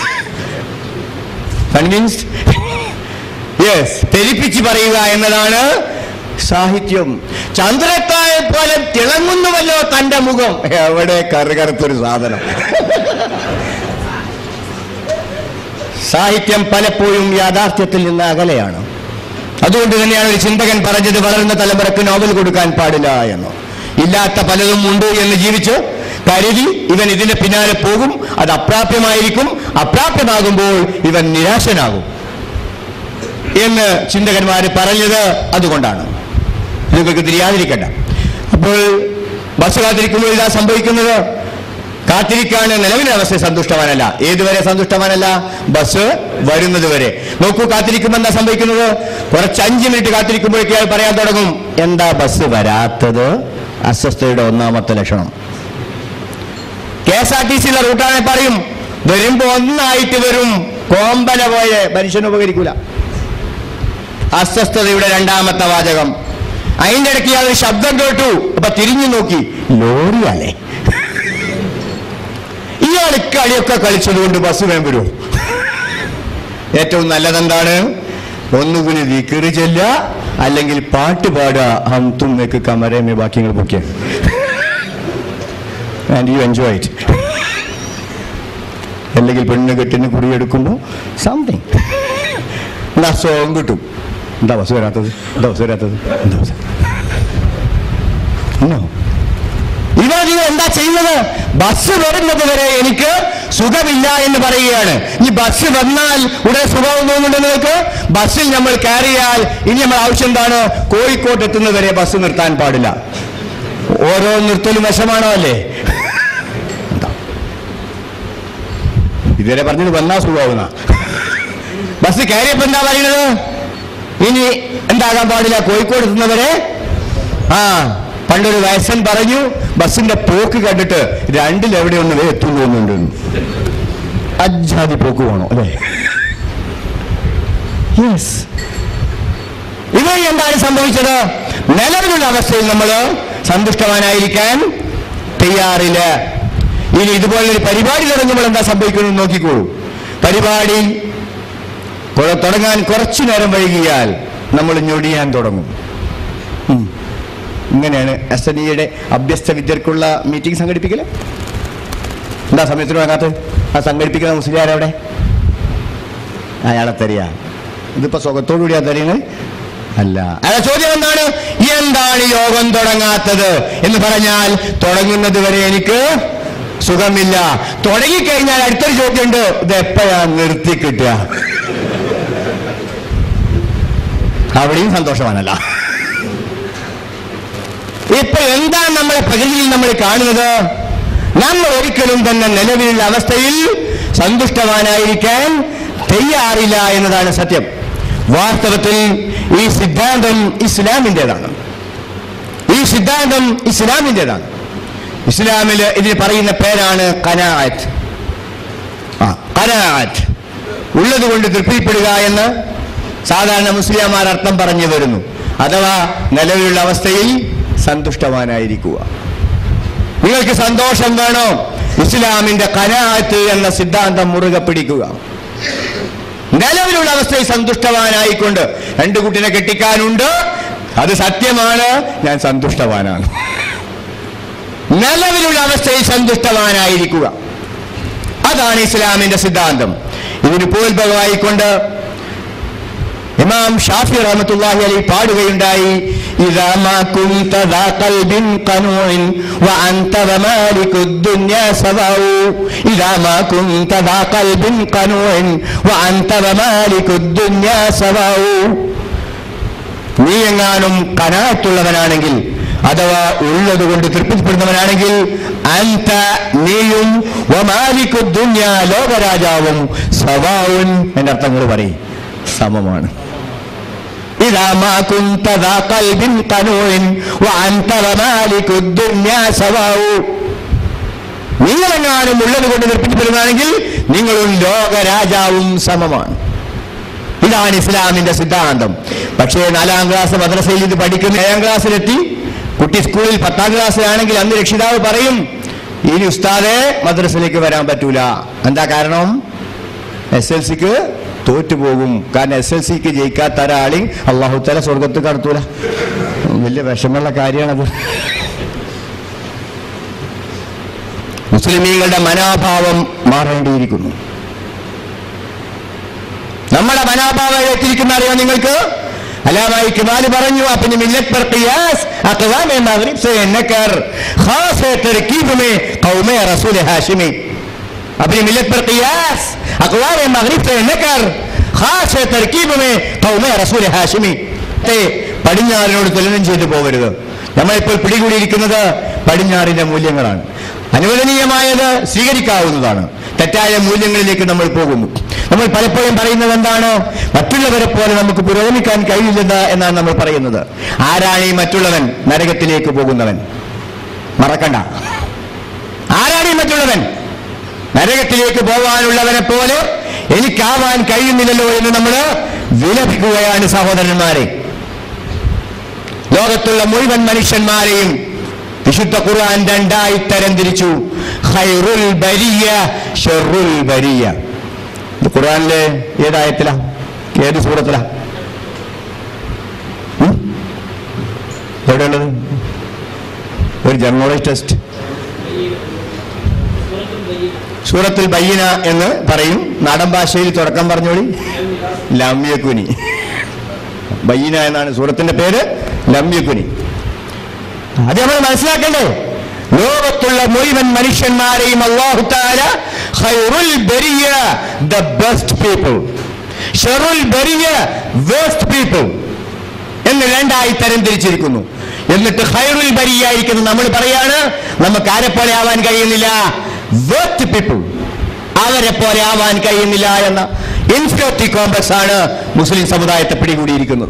കൺവിൻസ്ഡ്? യെസ്. തെരിപ്പിച്ച് പറയുക എന്നതാണ് സാഹിത്യം. ചന്ദ്രത്തായെ പോലെ തിളങ്ങുന്നുവല്ലോ തന്റെ മുഖം. എവിടെ കറുകറുത്തൊരു സാധനം. സാഹിത്യം പലപ്പോഴും യാഥാർത്ഥ്യത്തിൽ നിന്ന് അകലെയാണ്. അതുകൊണ്ട് തന്നെയാണ് ഒരു ചിന്തകൻ പറഞ്ഞത്, വളരുന്ന തലമുറക്ക് നോവൽ കൊടുക്കാൻ പാടില്ല എന്ന്. ഇല്ലാത്ത പലതും ഉണ്ട് എന്ന് ജീവിച്ച് കരുതി ഇവൻ ഇതിന്റെ പിന്നാലെ പോകും. അത് അപ്രാപ്യമായിരിക്കും. അപ്രാപ്യമാകുമ്പോൾ ഇവൻ നിരാശനാകും എന്ന് ചിന്തകന്മാര് പറഞ്ഞത് അതുകൊണ്ടാണ്. നിങ്ങൾക്ക് തിരിയാതിരിക്കണ്ട. അപ്പോൾ ബസ് കാത്തിരിക്കുമ്പോൾ ഇതാ സംഭവിക്കുന്നത്. കാത്തിരിക്കാണ് നിലവിലെ അവസ്ഥ സന്തുഷ്ടവാനല്ല. ഏതുവരെ സന്തുഷ്ടവാനല്ല? ബസ് വരുന്നത് വരെ. നോക്കൂ, കാത്തിരിക്കുമ്പോൾ എന്താ സംഭവിക്കുന്നത്? കുറച്ച് 5 മിനിറ്റ് കാത്തിരിക്കുമ്പോഴേക്ക് അയാൾ പറയാൻ തുടങ്ങും, എന്താ ബസ് വരാത്തത്? അസ്വസ്ഥതയുടെ ഒന്നാമത്തെ ലക്ഷണം. KSRTC റൂട്ടാണെ പറയും, വരുമ്പോ ഒന്നായിട്ട് വരും. കോമ്പല പോലെ മനുഷ്യന് ഉപകരിക്കൂല. അസ്വസ്ഥതയുടെ രണ്ടാമത്തെ വാചകം. അതിന്റെ ഇടയ്ക്ക് ഇയാൾ ശബ്ദം കേട്ടു. അപ്പൊ തിരിഞ്ഞു നോക്കി, ലോറിയല്ലേ? ഇയാൾ കളിയൊക്കെ കളിച്ചതുകൊണ്ട് ബസ് വേം വരും. ഏറ്റവും നല്ലതെന്താണ്? ഒന്നുകിൽ ദിക്റ് ചെല്ല, അല്ലെങ്കിൽ പാട്ട് പാടുക. ഹം തും മേക്ക് കമരേ മേ ബാക്കിങ്ങൾ പൊക്കിയ ആൻഡ് യു എൻജോയ് ഇറ്റ്. അല്ലെങ്കിൽ പെണ്ണ് കെട്ടിന് കുറിയെടുക്കുമ്പോൾ സംതിങ് എന്താ സോങ് കിട്ടും. എന്താ ബസ് വരാത്തത്? എന്താ ബസ് വരാത്തത്? എന്താ ബസ്? ഇവർ എന്താ ചെയ്യുന്നത്? ബസ് വരുന്നത് വരെ എനിക്ക് സുഖമില്ല എന്ന് പറയുകയാണ്. ഈ ബസ് വന്നാൽ ഉടനെ സുഖം തോന്നുന്നുണ്ട് നിങ്ങൾക്ക്? ബസ്സിൽ നമ്മൾ കയറിയാൽ ഇനി നമ്മൾ ആവശ്യം എന്താണ്? കോഴിക്കോട്ട് എത്തുന്നവരെ ബസ് നിർത്താൻ പാടില്ല. ഓരോ നിർത്തലും വശമാണോ അല്ലേ? ഇതുവരെ പറഞ്ഞത് വന്നാ സുഖമാവുന്ന. ബസ് കയറിയപ്പോ എന്താ പറയുന്നത്? ഇനി എന്താകാൻ പാടില്ല? കോഴിക്കോട് എത്തുന്നവരെ. പണ്ടൊരു വയസ്സൻ പറഞ്ഞു, ബസ്സിന്റെ പോക്ക് കണ്ടിട്ട് 2-ൽ എവിടെ ഒന്ന് എത്തും തോന്നുന്നുണ്ട്. അജാതി പോക്ക് വേണോ അല്ലേ? യെസ്. ഇവ എന്താണ് സംഭവിച്ചത്? നിലവിലുള്ള അവസ്ഥയിൽ നമ്മൾ സന്തുഷ്ടവാനായിരിക്കാൻ തയ്യാറില്ല. ഇനി ഇതുപോലൊരു പരിപാടി തുടങ്ങുമ്പോൾ എന്താ സംഭവിക്കുന്നത് നോക്കിക്കോളൂ. പരിപാടി തുടങ്ങാൻ കുറച്ചു നേരം വൈകിയാൽ നമ്മൾ ഞൊടിയാൻ തുടങ്ങും. ഇങ്ങനെയാണ് SNEയുടെ അഭ്യസ്ത വിദ്യർക്കുള്ള മീറ്റിംഗ് സംഘടിപ്പിക്കല്. എന്താ സമയത്തിന് വാങ്ങാത്തത്? ആ സംഘടിപ്പിക്കുന്ന മുസ്ലിയാരവിടെ അയാളെ തരിക. ഇതിപ്പോ സുഖത്തോടുകൂടിയാ തരീണ് അല്ല. അയാളെ ചോദ്യം എന്താണ് യോഗം തുടങ്ങാത്തത് എന്ന് പറഞ്ഞാൽ തുടങ്ങുന്നത് വരെ എനിക്ക് സുഖമില്ല. തുടങ്ങിക്കഴിഞ്ഞാൽ അടുത്തൊരു ചോദ്യമുണ്ട്, ഇത് എപ്പോഴാ നിർത്തി കിട്ടുക? അവിടെയും സന്തോഷവാനല്ല. ഇപ്പൊ എന്താണ് നമ്മളെ പ്രകൃതിയിൽ നമ്മൾ കാണുന്നത്? നമ്മൾ ഒരിക്കലും തന്നെ നിലവിലുള്ള അവസ്ഥയിൽ സന്തുഷ്ടവാനായിരിക്കാൻ തയ്യാറില്ല എന്നതാണ് സത്യം. വാസ്തവത്തിൽ ഈ സിദ്ധാന്തം ഇസ്ലാമിൻ്റെതാണ്. ഇസ്ലാമിൽ ഇതിന് പറയുന്ന പേരാണ് ഖനാഅത്ത്. ഖനാഅത്ത് ഉള്ളത് കൊണ്ട് തൃപ്തിപ്പെടുക എന്ന് സാധാരണ മുസ്ലിംമാർ അർത്ഥം പറഞ്ഞു വരുന്നു. അഥവാ നിലവിലുള്ള അവസ്ഥയിൽ സന്തുഷ്ടവാനായിരിക്കുക. നിങ്ങൾക്ക് സന്തോഷം വേണോ? ഇസ്ലാമിന്റെ ഖനാഅത്ത് എന്ന സിദ്ധാന്തം മുറുകെ പിടിക്കുക. നിലവിലുള്ള അവസ്ഥയിൽ സന്തുഷ്ടവാനായിക്കൊണ്ട് 2 കുട്ടിനെ കെട്ടിക്കാനുണ്ട്, അത് സത്യമാണ്, ഞാൻ സന്തുഷ്ടവാനാണ്. നിലവിലുള്ള അവസ്ഥയിൽ സന്തുഷ്ടവാനായിരിക്കുക, അതാണ് ഇസ്ലാമിന്റെ സിദ്ധാന്തം. ഇതിന് പോൽഭഗമായിക്കൊണ്ട് ഇമാം ഷാഫി റഹ്മത്തുള്ളാഹി അലൈഹി പാടുകയുണ്ടായി, ഇദാ മാ കുൻത ദാ ഖൽബിൻ ഖനൂഇൻ വഅൻത വമാലികുദ് ദുനിയാ സവാഉ. ഇദാ മാ കുൻത ദാ ഖൽബിൻ ഖനൂഇൻ വഅൻത വമാലികുദ് ദുനിയാ സവാഉ. നീ എങ്ങാനും ഖനാഅത്തുള്ളവനാണെങ്കിൽ, അഥവാ ഉള്ളത് കൊണ്ട് തൃപ്തിപ്പെടുന്നവനാണെങ്കിൽ, അൻത നീയും വമാലികുദ് ദുനിയാ ലോകരാജാവും സവാഉൻ എന്ന അർത്ഥങ്ങൾ പറയും, സമമാണ്. إذا ما كنت ذا قلب قنوع وأنت ومالك الدنيا سواء. നിങ്ങളെങ്ങാനും ഉള്ളത് കൊണ്ട് നിർപ്പിക്കപ്പെടുകയാണെങ്കിൽ നിങ്ങളും ലോകരാജാവും സമമാണ്. ഇതാണ് ഇസ്ലാമിന്റെ സിദ്ധാന്തം. പക്ഷേ 4ാം ക്ലാസ് മദ്രസയിൽ ഇത് പഠിക്കുന്ന 7ാം ക്ലാസ്സിലെത്തി കുട്ടി സ്കൂളിൽ 10ാം ക്ലാസ്സിലാണെങ്കിൽ അന്ന് രക്ഷിതാവ് പറയും, ഇനി ഉസ്താദെ മദ്രസയിലേക്ക് വരാൻ പറ്റൂല. എന്താ കാരണം? SLCക്ക് തോറ്റുപോകും. കാരണം SLCക്ക് ജയിക്കാത്ത ഒരാളി അള്ളാഹു തആല സ്വർഗത്ത് കടത്തൂല. വലിയ വിഷമമുള്ള കാര്യമാണത്. മുസ്ലിമീങ്ങളുടെ മനോഭാവം മാറേണ്ടിയിരിക്കുന്നു. നമ്മുടെ മനോഭാവം എത്തിയിരിക്കുന്ന അറിയാം നിങ്ങൾക്ക്? അല്ലാമായി കിമാല് പറഞ്ഞു, अपनी मिल्लत पर क़ियास अक़वाम मग़रिब से न कर ख़ास तरकीब में क़ौम रसूल हाशिमी. अपनी मिल्लत पर क़ियास अक़वाम मग़रिब से न कर ख़ास तरकीब में क़ौम रसूल हाशिमी. പടിഞ്ഞാറിനോട് തുലനം ചെയ്തു പോകരുത്. നമ്മളിപ്പോൾ പിടികൂടിയിരിക്കുന്നത് പടിഞ്ഞാറിന്റെ മൂല്യങ്ങളാണ്. അനുവദനീയമായത് സ്വീകരിക്കാവുന്നതാണ്, തെറ്റായ മൂല്യങ്ങളിലേക്ക് നമ്മൾ പോകുന്നു. നമ്മൾ പലപ്പോഴും പറയുന്നത് എന്താണ്? മറ്റുള്ളവരെ പോലെ നമുക്ക് പുരോഗമിക്കാൻ കഴിയില്ല എന്നാണ് നമ്മൾ പറയുന്നത്. ആരാണ് ഈ മറ്റുള്ളവൻ? നരകത്തിലേക്ക് പോകുന്നവൻ. മറക്കണ്ട, ആരാണ് ഈ മറ്റുള്ളവൻ? നരകത്തിലേക്ക് പോകാനുള്ളവനെ പോലെ എനിക്കാവാൻ കഴിയുന്നില്ലല്ലോ എന്ന് നമ്മൾ വിലപിക്കുകയാണ് സഹോദരന്മാരെ. ലോകത്തുള്ള മുഴുവൻ മനുഷ്യന്മാരെയും വിശുദ്ധ ഖുർആൻ 2ആയി തരംതിരിച്ചു. ഖൈറുൽ ബരിയ, ശർറുൽ ബരിയ. ഖുർആനിലെ ഏതായത്തിലാ, ഏത് സൂറത്തിലാ, എവിടെയുള്ളത്? ഒരു ജനറൽ ടെസ്റ്റ്. സൂറത്തുൽ ബയ്യിന എന്ന് പറയും. നാടൻ ഭാഷയിൽ തുടക്കം പറഞ്ഞോളി, ലം യകുനി. ബയ്യിന എന്നാണ് സൂറത്തിന്റെ പേര്, ലം യകുനി. അത് നമ്മൾ മനസ്സിലാക്കണ്ടേ? ലോകത്തുള്ള മുഴുവൻ മനുഷ്യന്മാരെയും അല്ലാഹു തആല ഖൈറുൽ ബരിയ, ദ ബെസ്റ്റ് പീപ്പിൾ, ശർറുൽ ബരിയ, വേസ്റ്റ് പീപ്പിൾ എന്ന് 2ആയി തരംതിരിച്ചിരിക്കുന്നു. എന്നിട്ട് ഖൈറുൽ ബരിയ ആയിരിക്കുന്നു നമ്മൾ പറയാണ്, നമുക്ക് ആരെ പോലെ ആവാൻ കഴിയുന്നില്ല, വേസ്റ്റ് പീപ്പിൾ, അവരെ പോലെ ആവാൻ കഴിയുന്നില്ല എന്ന ഇൻഫീരിയോറിറ്റി കോംപ്ലക്സ് ആണ് മുസ്ലിം സമുദായത്തെ പിടികൂടിയിരിക്കുന്നത്.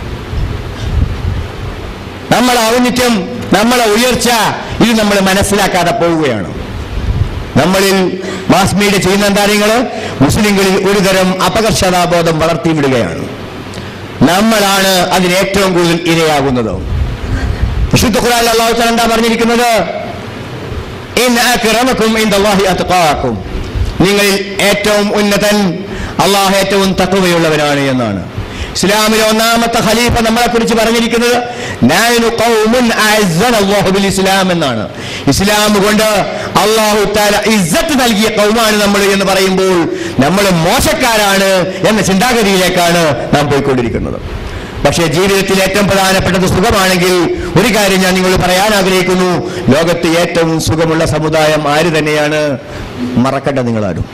നമ്മളെ ഔന്നിത്യം, നമ്മളെ ഉയർച്ച, ഇത് നമ്മൾ മനസ്സിലാക്കാതെ പോവുകയാണ്. നമ്മളിൽ മാസ് മീഡിയ ചെയ്യുന്ന കാര്യങ്ങൾ മുസ്ലിങ്ങളിൽ ഒരുതരം അപകർഷതാബോധം വളർത്തിവിടുകയാണ്. നമ്മളാണ് അതിന് ഏറ്റവും കൂടുതൽ ഇരയാകുന്നത്. വിശുദ്ധ ഖുർആനിൽ അല്ലാഹു തആല എന്താ പറഞ്ഞിരിക്കുന്നത്? ഇന്ന അക്രമകും ഇൻദല്ലാഹി അത്ഖാകും. നിങ്ങളിൽ ഏറ്റവും ഉന്നതൻ അല്ലാഹു ഏറ്റവും തഖ്വയുള്ളവനാണ് എന്നാണ്. ഇസ്ലാമിലെ ഒന്നാമത്തെ ഖലീഫ നമ്മളെ കുറിച്ച് പറഞ്ഞിരിക്കുന്നത് നഹ്നു ഖൗമുൻ അഅസ്സനല്ലാഹു ബിൽ ഇസ്ലാം എന്നാണ്. ഇസ്ലാം കൊണ്ട് അല്ലാഹു തആല ഇസ്സത്ത് നൽകിയ ഖൗമാണ് നമ്മൾ എന്ന് പറയുമ്പോൾ നമ്മൾ മോശക്കാരാണ് എന്ന ചിന്താഗതിയിലേക്കാണ് നാം പോയിക്കൊണ്ടിരിക്കുന്നത്. പക്ഷേ ജീവിതത്തിൽ ഏറ്റവും പ്രധാനപ്പെട്ടത് സുഖമാണെങ്കിൽ ഒരു കാര്യം ഞാൻ നിങ്ങൾ പറയാൻ ആഗ്രഹിക്കുന്നു. ലോകത്ത് ഏറ്റവും സുഖമുള്ള സമുദായം ആര് തന്നെയാണ്? മറക്കണ്ട നിങ്ങളാരും.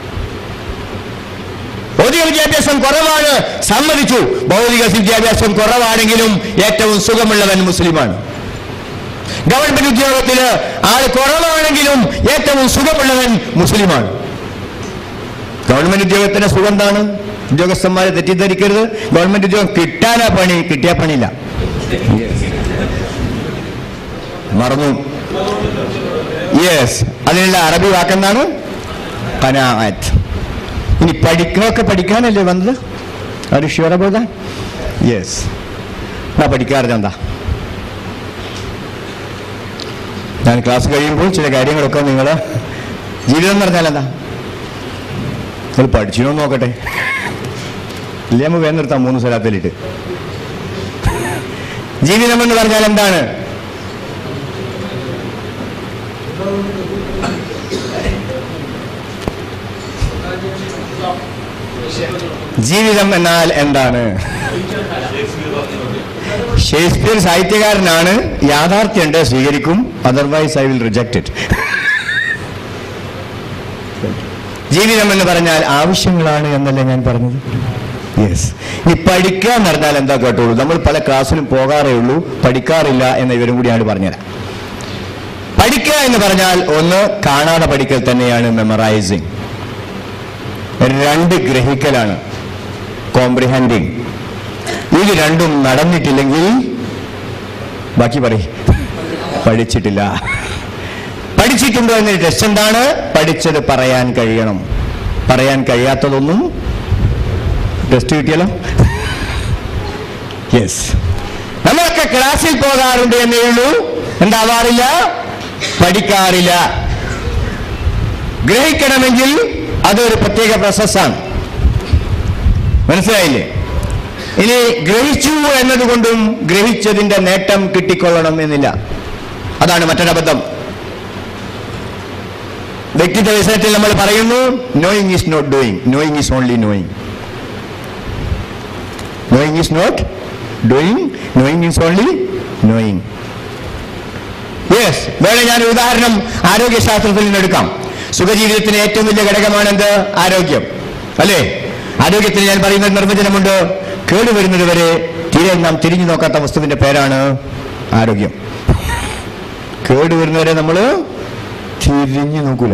ഭൗതിക വിദ്യാഭ്യാസം കുറവാണ്, സമ്മതിച്ചു. ഭൗതിക വിദ്യാഭ്യാസം കുറവാണെങ്കിലും ഏറ്റവും സുഖമുള്ളവൻ മുസ്ലിമാണ്. ഗവൺമെന്റ് ഉദ്യോഗത്തിന് ആൾ കുറവാണെങ്കിലും ഏറ്റവും സുഖമുള്ളവൻ മുസ്ലിമാണ്. ഗവൺമെന്റ് ഉദ്യോഗത്തിന്റെ സുഖം എന്താണ്? ഉദ്യോഗസ്ഥന്മാരെ തെറ്റിദ്ധരിക്കരുത്. ഗവൺമെന്റ് ഉദ്യോഗം കിട്ടാനാ പണി, കിട്ടിയാ പണിയില്ല. മറന്നു. യെസ്, അതിനുള്ള അറബി വാക്കെന്താണ്? ഖനാഅത്ത്. ഇനി പഠിക്കണമൊക്കെ പഠിക്കാനല്ലേ വന്നത്? ഒരു ഷ്യൂർ അബൌട്ട് ദാറ്റ്? യെസ്. എന്നാ പഠിക്കാറില്ല എന്താ? ഞാൻ ക്ലാസ് കഴിയുമ്പോൾ ചില കാര്യങ്ങളൊക്കെ നിങ്ങൾ ജീവിതം എന്ന് പറഞ്ഞാൽ എന്താ നിങ്ങൾ പഠിച്ചിനോ നോക്കട്ടെ. ഇല്ലേ നമുക്ക് വേഗം നിർത്താം 3 സ്ഥലത്തിലിട്ട്. ജീവിതം എന്ന് പറഞ്ഞാൽ എന്താണ്? ജീവിതം എന്നാൽ എന്താണ്? ഷേക്സ്പിയർ സാഹിത്യകാരനാണ്. യാഥാർത്ഥ്യമുണ്ട്, സ്വീകരിക്കും. Otherwise I will reject it. ജീവിതം എന്ന് പറഞ്ഞാൽ ആവശ്യങ്ങളാണ് എന്നല്ലേ ഞാൻ പറഞ്ഞത്? യെസ്. ഈ പഠിക്കുക എന്ന് പറഞ്ഞാൽ എന്താ കേട്ടോളൂ. നമ്മൾ പല ക്ലാസ്സിലും പോകാറേ ഉള്ളൂ, പഠിക്കാറില്ല എന്ന ഇവരും കൂടിയാണ് പറഞ്ഞുതരാം. പഠിക്കുക എന്ന് പറഞ്ഞാൽ ഒന്ന് കാണാതെ പഠിക്കൽ തന്നെയാണ് മെമ്മറൈസിങ്. 2 ഗ്രഹിക്കലാണ് കോംപ്രിഹെൻഡിങ്. ഇത് രണ്ടും നടന്നിട്ടില്ലെങ്കിൽ ബാക്കി പഠിച്ചിട്ടില്ല. പഠിച്ചിട്ടുണ്ടോ എന്നൊരു ടെസ്റ്റ് എന്താണ്? പഠിച്ചത് പറയാൻ കഴിയണം. പറയാൻ കഴിയാത്തതൊന്നും ടെസ്റ്റ് കിട്ടിയല്ലോ. യെസ്. നമ്മളൊക്കെ ക്ലാസ്സിൽ പോകാറുണ്ട് എന്നേ ഉള്ളൂ, എന്താവാറില്ല, പഠിക്കാറില്ല. ഗ്രഹിക്കണമെങ്കിൽ അതൊരു പ്രത്യേക പ്രോസസ്സാണ്. മനസ്സിലായില്ലേ? ഇനി ഗ്രഹിച്ചു എന്നതുകൊണ്ടും ഗ്രഹിച്ചതിന്റെ നേട്ടം കിട്ടിക്കൊള്ളണം എന്നില്ല. അതാണ് മറ്റൊരബദ്ധം. വ്യക്തിത്വ വിഷയത്തിൽ നമ്മൾ പറയുന്നു knowing is not doing, knowing is only knowing. Knowing is not doing, knowing is only knowing. Yes. വേറെ ഞാനൊരു ഉദാഹരണം ആരോഗ്യശാസ്ത്രത്തിൽ നിന്നെടുക്കാം. സുഖജീവിതത്തിന് ഏറ്റവും വലിയ ഘടകമാണ് എന്ത്? ആരോഗ്യം, അല്ലേ? ആരോഗ്യത്തിന് ഞാൻ പറയുന്ന നിർവചനമുണ്ട്. കേടുവരുന്നത് വരെ തീരെ നാം തിരിഞ്ഞു നോക്കാത്ത വസ്തുവിന്റെ പേരാണ് ആരോഗ്യം. കേടുവരുന്നവരെ നമ്മൾ തിരിഞ്ഞു നോക്കൂല.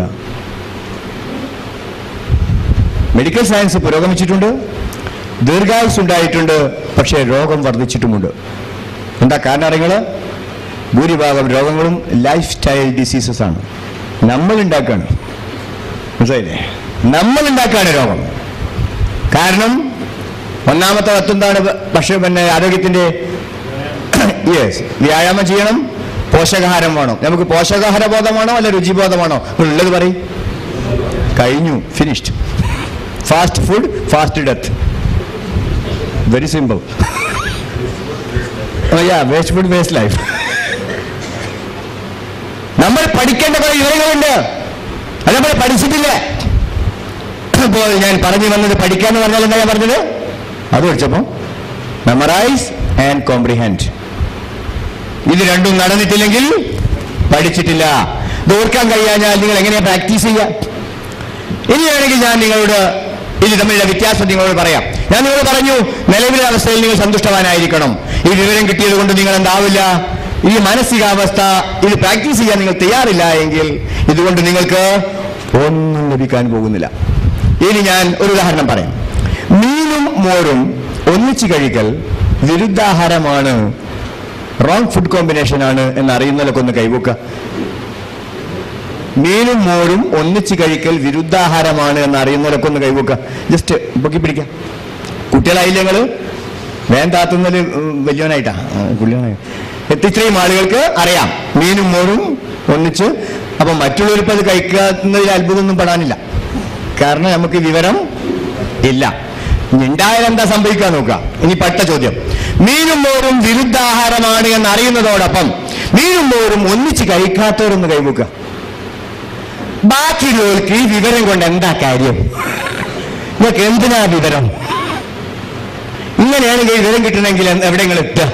മെഡിക്കൽ സയൻസ് പുരോഗമിച്ചിട്ടുണ്ട്, ദീർഘായുസ് ഉണ്ടായിട്ടുണ്ട്, പക്ഷേ രോഗം വർദ്ധിച്ചിട്ടുമുണ്ട്. എന്താ കാരണം അറിയുന്നത്? ഭൂരിഭാഗം രോഗങ്ങളും ലൈഫ് സ്റ്റൈൽ ഡിസീസസ് ആണ്. നമ്മൾ ഉണ്ടാക്കാണ്. മനസ്സിലായില്ലേ? നമ്മൾ ഉണ്ടാക്കാണ് രോഗം. കാരണം ഒന്നാമത്തെ വസ്തുന്താണ് ആരോഗ്യത്തിന്റെ യെസ്, വ്യായാമം ചെയ്യണം, പോഷകാഹാരം വേണം. നമുക്ക് പോഷകാഹാര ബോധമാണോ അല്ല രുചിബോധമാണോ? ഉള്ളത് പറയും. കഴിഞ്ഞു, finished. Fast food, fast death. Very simple. Waste food, waste life. നമ്മൾ പഠിക്കേണ്ട കുറെ വിവരങ്ങളുണ്ട്, അത് നമ്മൾ പഠിച്ചിട്ടില്ല. അപ്പോൾ ഞാൻ പറഞ്ഞു വന്നത് പഠിക്കാന്ന് പറഞ്ഞാൽ എന്താ ഞാൻ പറഞ്ഞത്? അത് പഠിച്ചപ്പോ മെമ്മറൈസ് ആൻഡ് കോംപ്രിഹെൻഡ്. ഇത് രണ്ടും നടന്നിട്ടില്ലെങ്കിൽ പഠിച്ചിട്ടില്ല. ഇത് ഓർക്കാൻ കഴിയാഞ്ഞാൽ നിങ്ങൾ എങ്ങനെയാ പ്രാക്ടീസ് ചെയ്യുക? ഇനിയാണെങ്കിൽ ഞാൻ നിങ്ങളോട് ഇത് തമ്മിലുള്ള വ്യത്യാസം നിങ്ങളോട് പറയാം. ഞാൻ നിങ്ങളോട് പറഞ്ഞു നിലവിലെ അവസ്ഥയിൽ നിങ്ങൾ സന്തുഷ്ടവാനായിരിക്കണം. ഈ വിവരം കിട്ടിയത് കൊണ്ട് നിങ്ങൾ എന്താവില്ല, ഈ മാനസികാവസ്ഥ ഇത് പ്രാക്ടീസ് ചെയ്യാൻ നിങ്ങൾ തയ്യാറില്ല എങ്കിൽ ഇതുകൊണ്ട് നിങ്ങൾക്ക് ഒന്നും ലഭിക്കാൻ പോകുന്നില്ല. ഇനി ഞാൻ ഒരു ഉദാഹരണം പറയാം. മീനും മോരും ഒന്നിച്ച് കഴിക്കൽ വിരുദ്ധാഹാരമാണ്, റോങ് ഫുഡ് കോമ്പിനേഷൻ ആണ് എന്നറിയുന്നതിലൊക്കെ ഒന്ന് കൈവക്കുക. മീനും മോരും ഒന്നിച്ച് കഴിക്കൽ വിരുദ്ധാഹാരമാണ് എന്നറിയുന്നതിലൊക്കെ ഒന്ന് കൈവക്കുക. ജസ്റ്റ് പൊക്കി പിടിക്കാം. കുട്ടികളായില്ല നിങ്ങൾ? വേണ്ടാത്തുന്നതിൽ വലിയവനായിട്ടാ പുള്ളിയാണ്. ഇത്രയും ആളുകൾക്ക് അറിയാം മീനും മോരും ഒന്നിച്ച്. അപ്പൊ മറ്റുള്ളവരിപ്പോൾ അത് കഴിക്കുന്നതിൽ അത്ഭുതമൊന്നും പെടാനില്ല, കാരണം നമുക്ക് വിവരം ഇല്ല. ഉണ്ടായാൽ എന്താ സംഭവിക്കാൻ നോക്കുക. ഇനി പട്ട ചോദ്യം. മീനും മോരും വിരുദ്ധാഹാരമാണ് എന്ന് അറിയുന്നതോടൊപ്പം മീനും മോരും ഒന്നിച്ച് കഴിക്കാത്തവരൊന്ന് കൈമുക്കുക. ബാക്കിയുള്ളവർക്ക് ഈ വിവരം കൊണ്ട് എന്താ കാര്യം? നിങ്ങൾക്ക് എന്തിനാ വിവരം? ഇങ്ങനെയാണെങ്കിൽ വിവരം കിട്ടണമെങ്കിൽ എവിടെയെങ്കിലും എത്തുക.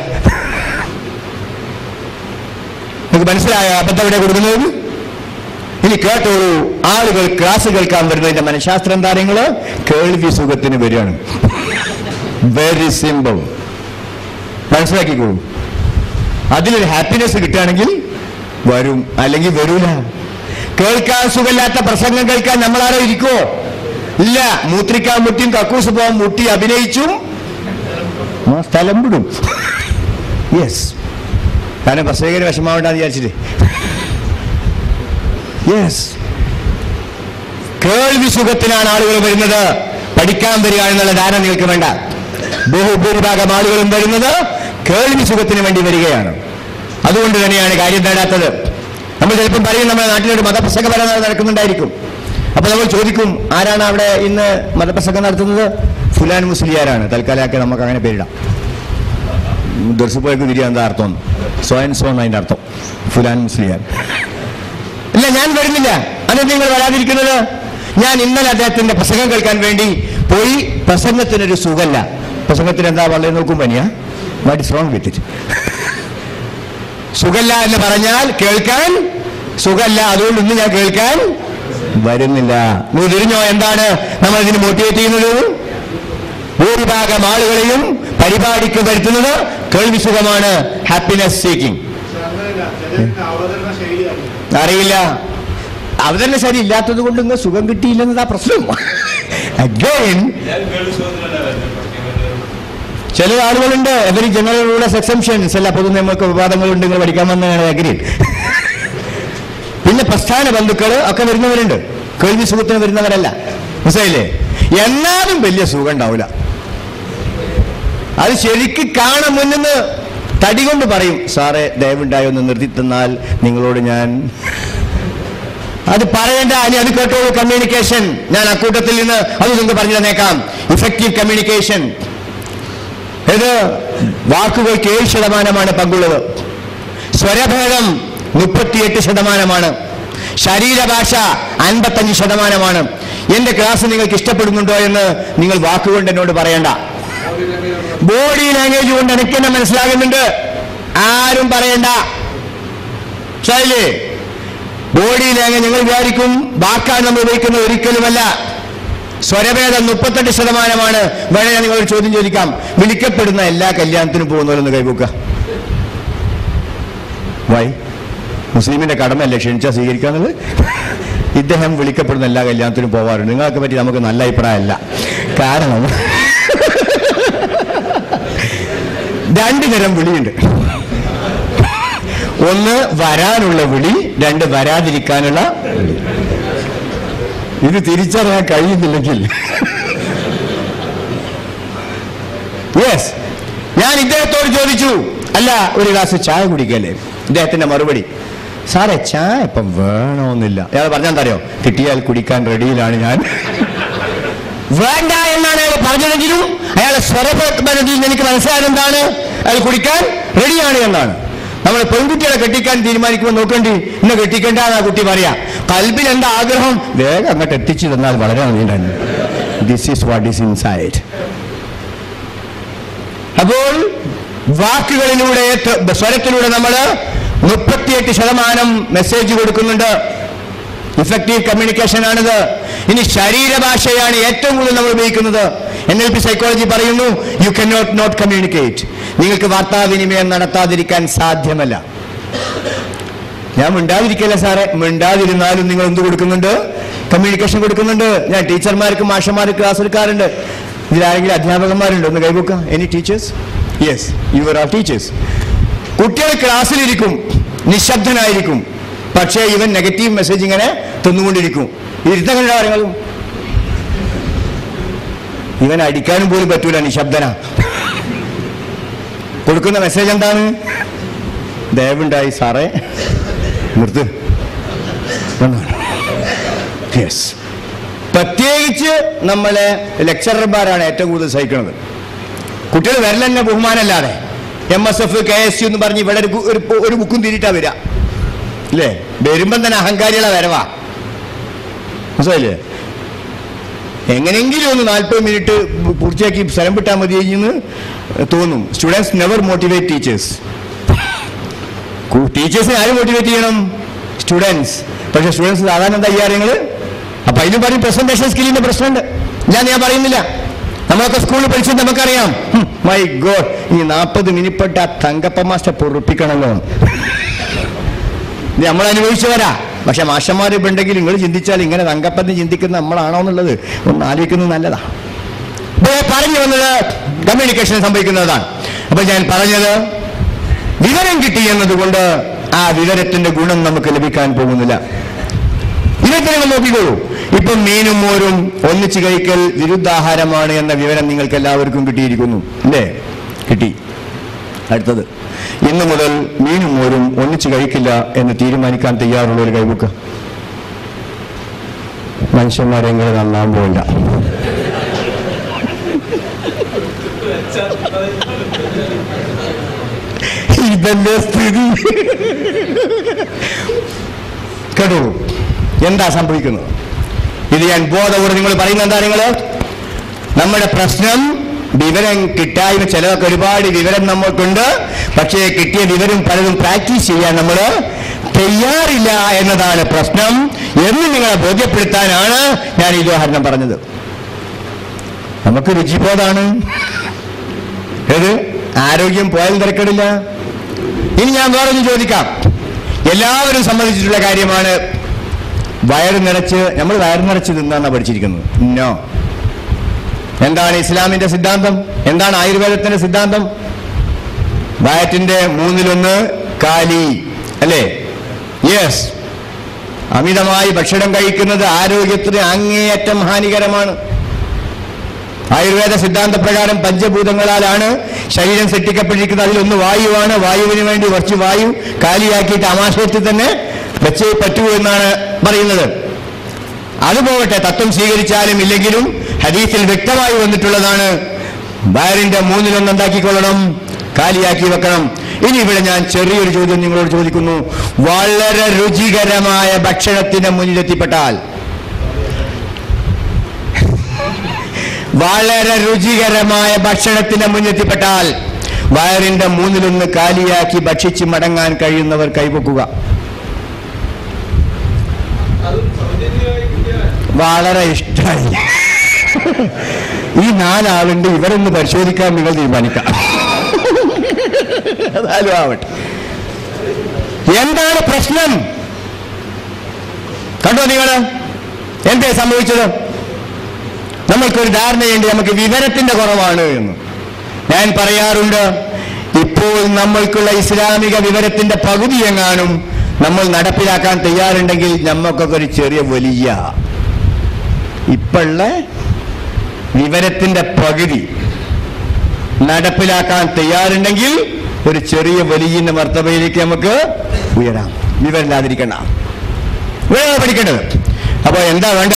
നിങ്ങൾക്ക് മനസ്സിലായ അബദ്ധം എവിടെ കൊടുക്കുന്നത്? ഇനി കേട്ടോളൂ. ആളുകൾ ക്ലാസ് കേൾക്കാൻ വരുന്നതിന്റെ മനഃശാസ്ത്രം കാര്യങ്ങള് കേൾവി സുഖത്തിന് വരികയാണ്. Very simple. മനസ്സിലാക്കിക്കോളൂ. അതിലൊരു ഹാപ്പിനെസ് കിട്ടുകയാണെങ്കിൽ വരും, അല്ലെങ്കിൽ വരൂല. കേൾക്കാൻ സുഖമില്ലാത്ത പ്രസംഗം കേൾക്കാൻ നമ്മളാരോ ഇരിക്കുവോ? ഇല്ല. മൂത്രിക്കാൻ മുട്ടിയും കക്കൂസ് പോകാൻ മുട്ടി അഭിനയിച്ചും സ്ഥലം വിടും. യെസ്. കാരണം പ്രസംഗത്തിന് വിഷമാവണ്ടെന്ന് വിചാരിച്ചിട്ട്. യെസ്. കേൾവി സുഖത്തിനാണ് ആളുകൾ വരുന്നത്, പഠിക്കാൻ വരിക എന്നുള്ള ധാരണ നിങ്ങൾക്ക് വേണ്ട. ബഹുഭൂരിഭാഗം ആളുകളും വരുന്നത് കേൾവി സുഖത്തിന് വേണ്ടി വരികയാണ്. അതുകൊണ്ട് തന്നെയാണ് കാര്യം നേടാത്തത്. നമ്മൾ ചിലപ്പം പറയും നമ്മുടെ നാട്ടിലൊരു മതപ്രസംഗപരം നടക്കുന്നുണ്ടായിരിക്കും. അപ്പൊ നമ്മൾ ചോദിക്കും, ആരാണ് അവിടെ ഇന്ന് മതപ്രസംഗം നടത്തുന്നത്? ഫുലാൻ മുസ്ലിയാരാണ്. തൽക്കാലമൊക്കെ നമുക്ക് അങ്ങനെ പേരിടാം. ദർശപ്പോയൊക്കെ തിരിയാൻ എന്താ അർത്ഥം? സ്വയൻ സോൺ അതിന്റെ അർത്ഥം. ഫുലാൻ മുസ്ലിയാർ. ഇല്ല, ഞാൻ വരുന്നില്ല. അതെന്ത് നിങ്ങൾ വരാതിരിക്കുന്നത്? ഞാൻ ഇന്നലെ അദ്ദേഹത്തിന്റെ പ്രസംഗം കേൾക്കാൻ വേണ്ടി പോയി. പ്രസംഗത്തിനൊരു സുഖമല്ല. പ്രസംഗത്തിന് എന്താ വളരെ നോക്കും പനിയാ? What is wrong with it? സുഖല്ല എന്ന് പറഞ്ഞാൽ കേൾക്കാൻ സുഖല്ല. അതുകൊണ്ട് ഇന്ന് ഞാൻ കേൾക്കാൻ വരുന്നില്ല. നീ തിരിഞ്ഞോ? എന്താണ് നമ്മൾ ഇതിന് മോട്ടിവേറ്റ് ചെയ്യുന്നത്? ഭൂരിഭാഗം ആളുകളെയും പരിപാടിക്ക് വരുത്തുന്നത് കേൾവി സുഖമാണ്. Happiness seeking. അറിയില്ല. അവതരണ ശൈലി ഇല്ലാത്തത് കൊണ്ട് ഇന്ന് സുഖം കിട്ടിയില്ലെന്നതാ പ്രശ്നം. അഗൈൻ ചില ആളുകളുണ്ട്, എവരി ജനറൽ റൂൾസ് എക്സംഷൻസ്, എല്ലാ പൊതു നിയമങ്ങൾക്ക് വിവാദങ്ങളുണ്ട്. നിങ്ങൾ പഠിക്കാൻ വന്നതാണ് അഗ്രി. പിന്നെ പ്രസ്ഥാന ബന്ധുക്കൾ ഒക്കെ വരുന്നവരുണ്ട്, കേൾവി സുഖത്തിന് വരുന്നവരല്ല. മനസ്സിലായില്ലേ? എന്നാലും വലിയ സുഖം ഉണ്ടാവില്ല. അത് ശരിക്ക് കാണാൻ മുന്നിന്ന് തടി കൊണ്ട് പറയും, സാറേ ദയവുണ്ടായി ഒന്ന് നിർത്തി തന്നാൽ നിങ്ങളോട് ഞാൻ അത് പറയേണ്ട. ഇനി അത് കേട്ടോളൂ. കമ്മ്യൂണിക്കേഷൻ. ഞാൻ അക്കൂട്ടത്തിൽ നിന്ന് അത് നിങ്ങൾക്ക് പറഞ്ഞു തന്നേക്കാം. Effective communication. ഇത് വാക്കുകൾക്ക് 7% പങ്കുള്ളത്. സ്വരഭേദം 38%. ശരീരഭാഷ 55%. എന്റെ ക്ലാസ് നിങ്ങൾക്ക് ഇഷ്ടപ്പെടുന്നുണ്ടോ എന്ന് നിങ്ങൾ വാക്കുകൊണ്ട് എന്നോട് പറയണ്ട. ബോഡി ലാംഗ്വേജ് കൊണ്ട് എനിക്ക് തന്നെ മനസ്സിലാകുന്നുണ്ട്. ആരും പറയണ്ട. ശൈലി ബോഡി ലാംഗ്വേജ് നിങ്ങൾ വിചാരിക്കും വാക്കാണ് നമ്മൾ ഉപയോഗിക്കുന്നത്. ഒരിക്കലുമല്ല. സ്വരഭേദം 38%. വേണേ നിങ്ങളൊരു ചോദ്യം ചോദിക്കാം. വിളിക്കപ്പെടുന്ന എല്ലാ കല്യാണത്തിനും പോകുന്നവരൊന്ന് കൈവക്കുക. വൈ? മുസ്ലിമിന്റെ കടമയല്ലേ ക്ഷണിച്ചാൽ സ്വീകരിക്കാന്നത്? ഇദ്ദേഹം വിളിക്കപ്പെടുന്ന എല്ലാ കല്യാണത്തിനും പോവാറുണ്ട്. നിങ്ങൾക്ക് പറ്റി നമുക്ക് നല്ല അഭിപ്രായമല്ല. കാരണം 2 തരം വിളിയുണ്ട്. ഒന്ന് വരാനുള്ള വിളി, 2 വരാതിരിക്കാനുള്ള വിളി. ഇത് തിരിച്ചറിയാൻ കഴിയുന്നില്ലെങ്കിൽ യെസ്. ഞാൻ ഇദ്ദേഹത്തോട് ചോദിച്ചു, അല്ല ഒരു ഗ്ലാസ് ചായ കുടിക്കല്ലേ? ഇദ്ദേഹത്തിന്റെ മറുപടി, സാറേ ചായ ഇപ്പം വേണമെന്നില്ല. അയാൾ പറഞ്ഞാൽ അറിയോ? കിട്ടിയാൽ കുടിക്കാൻ റെഡിയിലാണ് ഞാൻ. വേണ്ട എന്നാണ് അയാൾ പറഞ്ഞതെങ്കിലും അയാളെ സ്വരബന്ധത്തിൽ എനിക്ക് മനസ്സിലായത് എന്താണ്? അയാൾ കുടിക്കാൻ റെഡിയാണ് എന്നാണ്. നമ്മൾ പെൺകുട്ടികളെ കെട്ടിക്കാൻ തീരുമാനിക്കുമ്പോൾ നോക്കേണ്ടി, ഇന്ന് കെട്ടിക്കേണ്ടാന്ന് ആ കുട്ടി പറയാ. കൽബിൽ എന്താ ആഗ്രഹം? വേഗം അങ്ങോട്ട് എത്തിച്ചു തന്നാൽ വളരെ നന്ദിയുണ്ടായിരുന്നു. This is what is inside. അപ്പോൾ വാക്കുകളിലൂടെ, സ്വരത്തിലൂടെ നമ്മൾ 38% മെസ്സേജ് കൊടുക്കുന്നുണ്ട്. ഇഫക്റ്റീവ് കമ്മ്യൂണിക്കേഷൻ ആണിത്. ഇനി ശരീരഭാഷയാണ് ഏറ്റവും കൂടുതൽ നമ്മൾ ഉപയോഗിക്കുന്നത്. NLP സൈക്കോളജി പറയുന്നു, യു കൻ നോട്ട് കമ്മ്യൂണിക്കേറ്റ്. നിങ്ങൾക്ക് വാർത്താവിനിമയം നടത്താതിരിക്കാൻ സാധ്യമല്ല. ഞാൻ മിണ്ടാതിരിക്കല്ല സാറേ. മിണ്ടാതിരുന്നാലും നിങ്ങൾ എന്ത് കൊടുക്കുന്നുണ്ട്? കമ്മ്യൂണിക്കേഷൻ കൊടുക്കുന്നുണ്ട്. ഞാൻ ടീച്ചർമാർക്കും മാഷന്മാർക്ക് ക്ലാസ് എടുക്കാറുണ്ട്. ഇതിലാരെങ്കിലും അധ്യാപകന്മാരുണ്ട്? ഒന്ന് കൈവക്കുക. Any teachers? Yes, you are teachers. കുട്ടികൾ ക്ലാസ്സിലിരിക്കും, നിശബ്ദനായിരിക്കും. പക്ഷേ ഇവൻ നെഗറ്റീവ് മെസ്സേജ് ഇങ്ങനെ തന്നുകൊണ്ടിരിക്കും. ഇരുത്തങ്ങളുടെ കാര്യങ്ങളും ഇവൻ അടിക്കാനും പോലും പറ്റൂല, നിശബ്ദന. കൊടുക്കുന്ന മെസ്സേജ് എന്താണ്? ദയവുണ്ടായി സാറേ നിർത്ത്. യെസ്. പ്രത്യേകിച്ച് നമ്മളെ ലെക്ചറർമാരാണ് ഏറ്റവും കൂടുതൽ സഹിക്കുന്നത്. കുട്ടികൾ വരലെന്നെ ബഹുമാനമല്ലാതെ MSF KSU എന്ന് പറഞ്ഞ് ഇവിടെ ഒരു ബുക്കും തിരിട്ടാ വരിക അല്ലേ? വരുമ്പം തന്നെ അഹങ്കാരികളെ വരവാ, മനസ്സിലായില്ലേ? എങ്ങനെയെങ്കിലും ഒന്ന് 40 മിനിറ്റ് പൂർത്തിയാക്കി സ്ഥലം വിട്ടാൽ മതി എന്ന് തോന്നും. Students never motivate teachers. ടീച്ചേഴ്സിനെ ആരും മോട്ടിവേറ്റ് ചെയ്യണം? സ്റ്റുഡൻസ്. പക്ഷെ സ്റ്റുഡൻസ് സാധാരണ എന്താ ചെയ്യാറ് നിങ്ങൾ? അപ്പൊ അതിലും പറയും പ്രസന്റേഷൻ സ്കില്ലിന്റെ പ്രശ്നമുണ്ട്. ഞാൻ പറയുന്നില്ല, നമ്മളൊക്കെ സ്കൂളിൽ പഠിച്ചത് നമുക്കറിയാം. മൈ ഗോഡ്, ഈ 40 മിനിറ്റ് ആ തങ്കപ്പ മാസ്റ്റർ പൊറുപ്പിക്കണമല്ലോ, ഇത് നമ്മൾ അനുഭവിച്ചവരാ. പക്ഷെ മാഷന്മാർ ഉണ്ടെങ്കിൽ നിങ്ങൾ ചിന്തിച്ചാൽ ഇങ്ങനെ തങ്കപ്പത്തിന് ചിന്തിക്കുന്ന നമ്മളാണോ എന്നുള്ളത് ഒന്ന് ആലോചിക്കുന്നത് നല്ലതാ. പറഞ്ഞു വന്നത് കമ്മ്യൂണിക്കേഷൻ സംഭവിക്കുന്നതാണ്. അപ്പൊ ഞാൻ പറഞ്ഞത് വിവരം കിട്ടി എന്നതുകൊണ്ട് ആ വിവരത്തിന്റെ ഗുണം നമുക്ക് ലഭിക്കാൻ പോകുന്നില്ല. ഇതൊക്കെ നോക്കിക്കോളൂ. ഇപ്പം മീനും മോരും ഒന്നിച്ച് കഴിക്കൽ വിരുദ്ധാഹാരമാണ് എന്ന വിവരം നിങ്ങൾക്ക് എല്ലാവർക്കും കിട്ടിയിരിക്കുന്നു അല്ലേ? കിട്ടി. അടുത്തത്, ഇന്നു മുതൽ മീനും മോരും ഒന്നിച്ച് കഴിക്കില്ല എന്ന് തീരുമാനിക്കാൻ തയ്യാറുള്ള ഒരു കൈവക്ക്. മനുഷ്യന്മാരെ എങ്ങനെ നന്നാൻ പോയില്ല. ഇതല്ലേ സ്ഥിതി. കേട്ടോ എന്താ സംഭവിക്കുന്നത്? ഇത് ഞാൻ ബോധപൂർവ്വം നിങ്ങൾ പറയുന്നത് എന്താ? നിങ്ങൾ നമ്മുടെ പ്രശ്നം വിവരം കിട്ടായ്മ. ചിലതൊക്കെ ഒരുപാട് വിവരം നമ്മൾക്കുണ്ട്, പക്ഷേ കിട്ടിയ വിവരം പലതും പ്രാക്ടീസ് ചെയ്യാൻ നമ്മൾ തയ്യാറില്ല എന്നതാണ് പ്രശ്നം എന്ന് നിങ്ങളെ ബോധ്യപ്പെടുത്താനാണ് ഞാൻ ഈ ഉദാഹരണം പറഞ്ഞത്. നമുക്ക് രുചിബോധാണ്. ഏത് ആരോഗ്യം പോയാലും തിരക്കേടില്ല. ഇനി ഞാൻ വേറൊന്ന് ചോദിക്കാം. എല്ലാവരും സമ്മതിച്ചിട്ടുള്ള കാര്യമാണ്, വയറ് നിറച്ച് നമ്മൾ വയറ് നിറച്ച് തിന്നാന്നാ പഠിച്ചിരിക്കുന്നത്. നോ. എന്താണ് ഇസ്ലാമിന്റെ സിദ്ധാന്തം? എന്താണ് ആയുർവേദത്തിന്റെ സിദ്ധാന്തം? വയറ്റിന്റെ 1/3 കാലി അല്ലേ? യെസ്. അമിതമായി ഭക്ഷണം കഴിക്കുന്നത് ആരോഗ്യത്തിന് അങ്ങേയറ്റം ഹാനികരമാണ്. ആയുർവേദ സിദ്ധാന്ത പ്രകാരം പഞ്ചഭൂതങ്ങളാലാണ് ശരീരം സൃഷ്ടിക്കപ്പെട്ടിരിക്കുന്നത്. അതിലൊന്ന് വായുവാണ്. വായുവിന് വേണ്ടി കുറച്ച് വായു കാലിയാക്കിയിട്ട് ആമാശയത്തിൽ തന്നെ വെച്ചേ പറ്റൂ എന്നാണ് പറയുന്നത്. അതുപോകട്ടെ, തത്വം സ്വീകരിച്ചാലും ഇല്ലെങ്കിലും ഹദീസിൽ വ്യക്തമായി വന്നിട്ടുള്ളതാണ്, വയറിന്റെ 1/3 എന്താക്കിക്കൊള്ളണം, കാലിയാക്കി വെക്കണം. ഇനി ഇവിടെ ഞാൻ ചെറിയൊരു ചോദ്യം നിങ്ങളോട് ചോദിക്കുന്നു. വളരെ രുചികരമായ ഭക്ഷണത്തിന് മുന്നിലെത്തിപ്പെട്ടാൽ, വളരെ രുചികരമായ ഭക്ഷണത്തിന് മുന്നിലെത്തിപ്പെട്ടാൽ വയറിന്റെ 1/3 കാലിയാക്കി ഭക്ഷിച്ച് മടങ്ങാൻ കഴിയുന്നവർ കൈവക്കുക. വളരെ ഇഷ്ടമായി. ഈ 4 ആളുണ്ട്, ഇവരൊന്ന് പരിശോധിക്കാൻ നിങ്ങൾ തീരുമാനിക്കാം. അതാലും ആവട്ടെ. എന്താണ് പ്രശ്നം? കണ്ടോ നിങ്ങൾ എന്തേ സംഭവിച്ചത്? നമ്മൾക്കൊരു ധാരണയുണ്ട് നമുക്ക് വിവരത്തിന്റെ കുറവാണ് എന്ന്. ഞാൻ പറയാറുണ്ട്, ഇപ്പോൾ നമ്മൾക്കുള്ള ഇസ്ലാമിക വിവരത്തിന്റെ പകുതി എങ്ങാനും നമ്മൾ നടപ്പിലാക്കാൻ തയ്യാറുണ്ടെങ്കിൽ നമ്മൾക്കൊക്കെ ഒരു ചെറിയ വലിയ ഇപ്പോഴുള്ള വിവരത്തിന്റെ പകുതി നടപ്പിലാക്കാൻ തയ്യാറുണ്ടെങ്കിൽ ഒരു ചെറിയ വലിയ മർത്തബയിലേക്ക് നമുക്ക് ഉയരാം. വിവരമില്ലാതിരിക്കണ്ട, പഠിക്കേണ്ടത്. അപ്പൊ എന്താ വേണ്ടത്?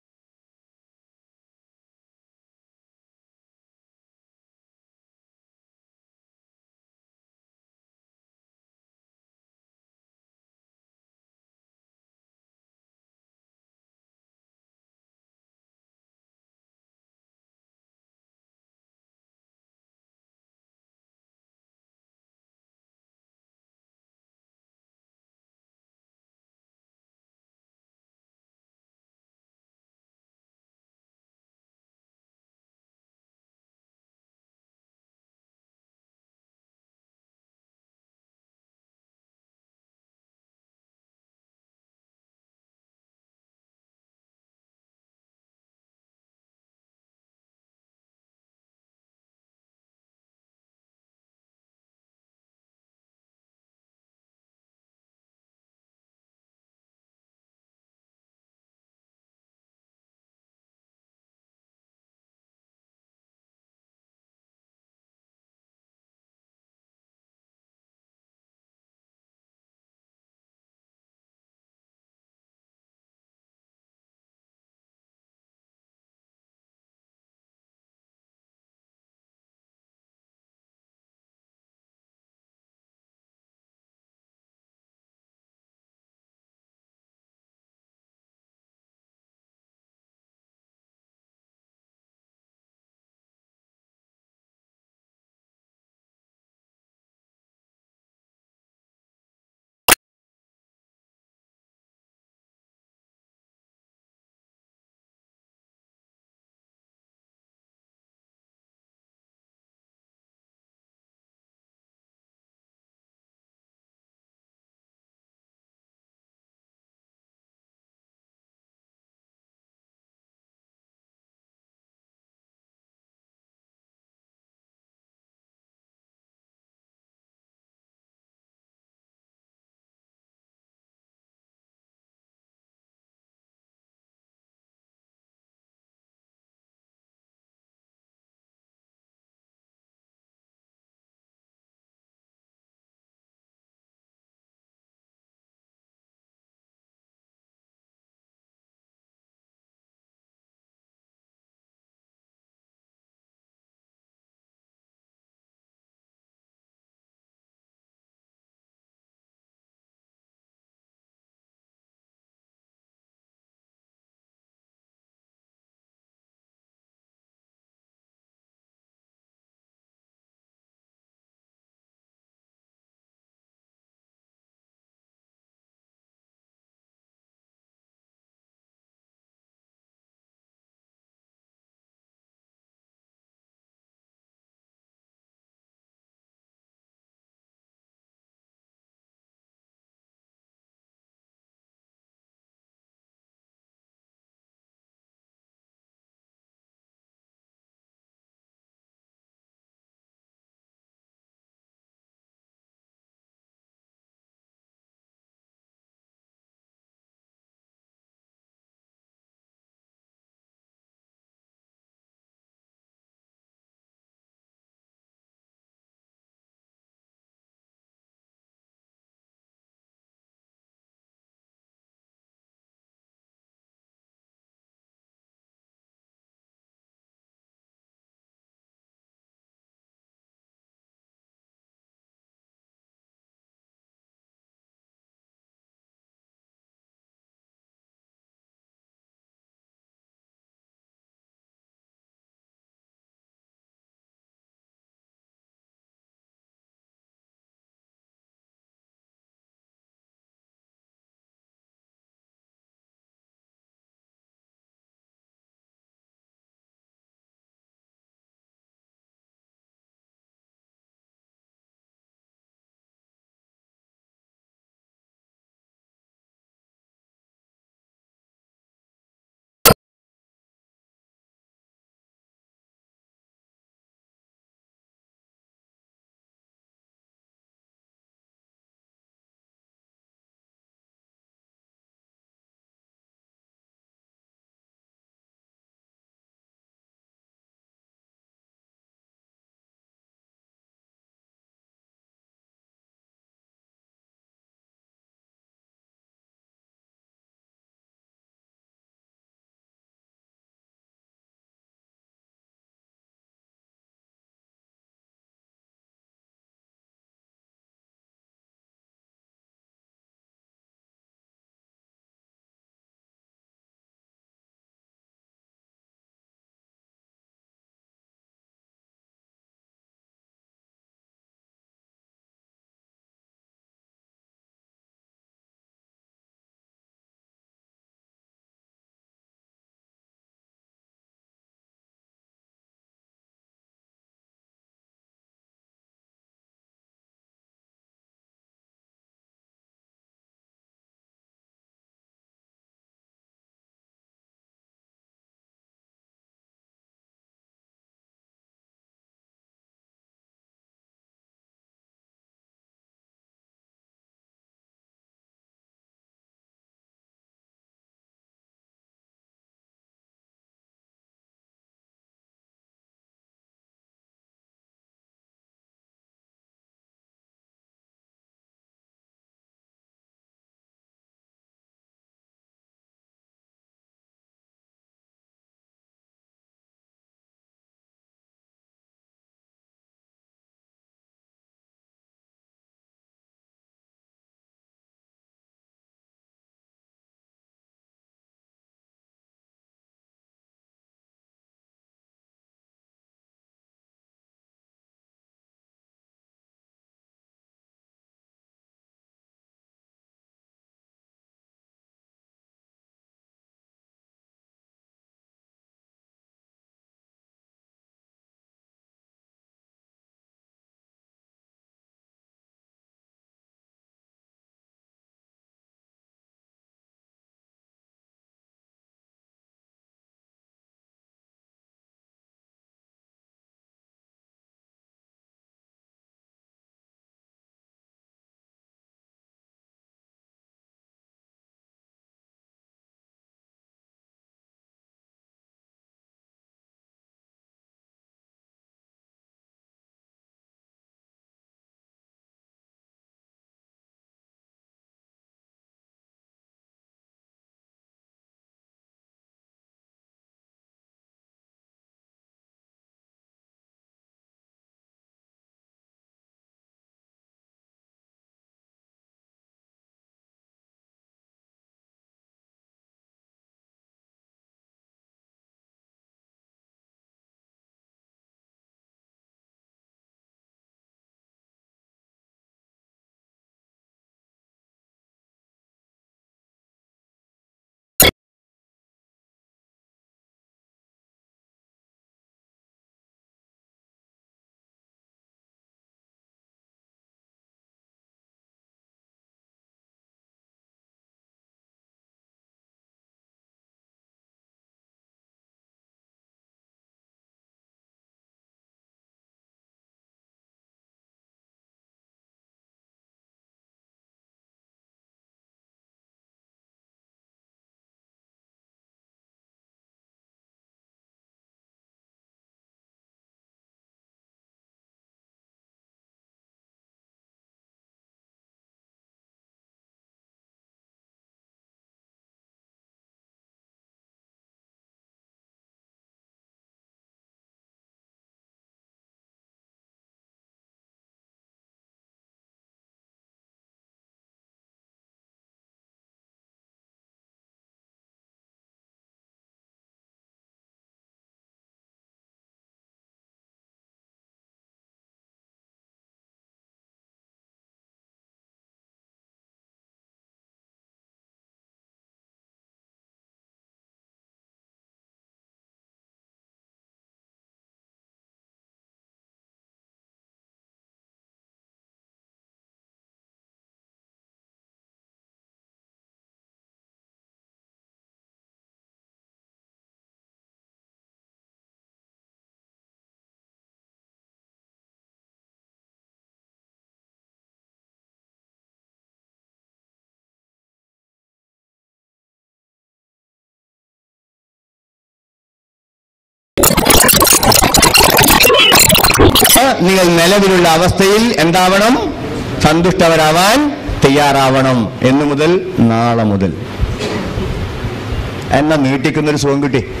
നിങ്ങൾ നിലവിലുള്ള അവസ്ഥയിൽ എന്താവണം? സന്തുഷ്ടവരാവാൻ തയ്യാറാവണം. എന്നു മുതൽ? നാളെ മുതൽ. എന്നാ നീട്ടിക്കുന്നൊരു സുഖം കിട്ടി.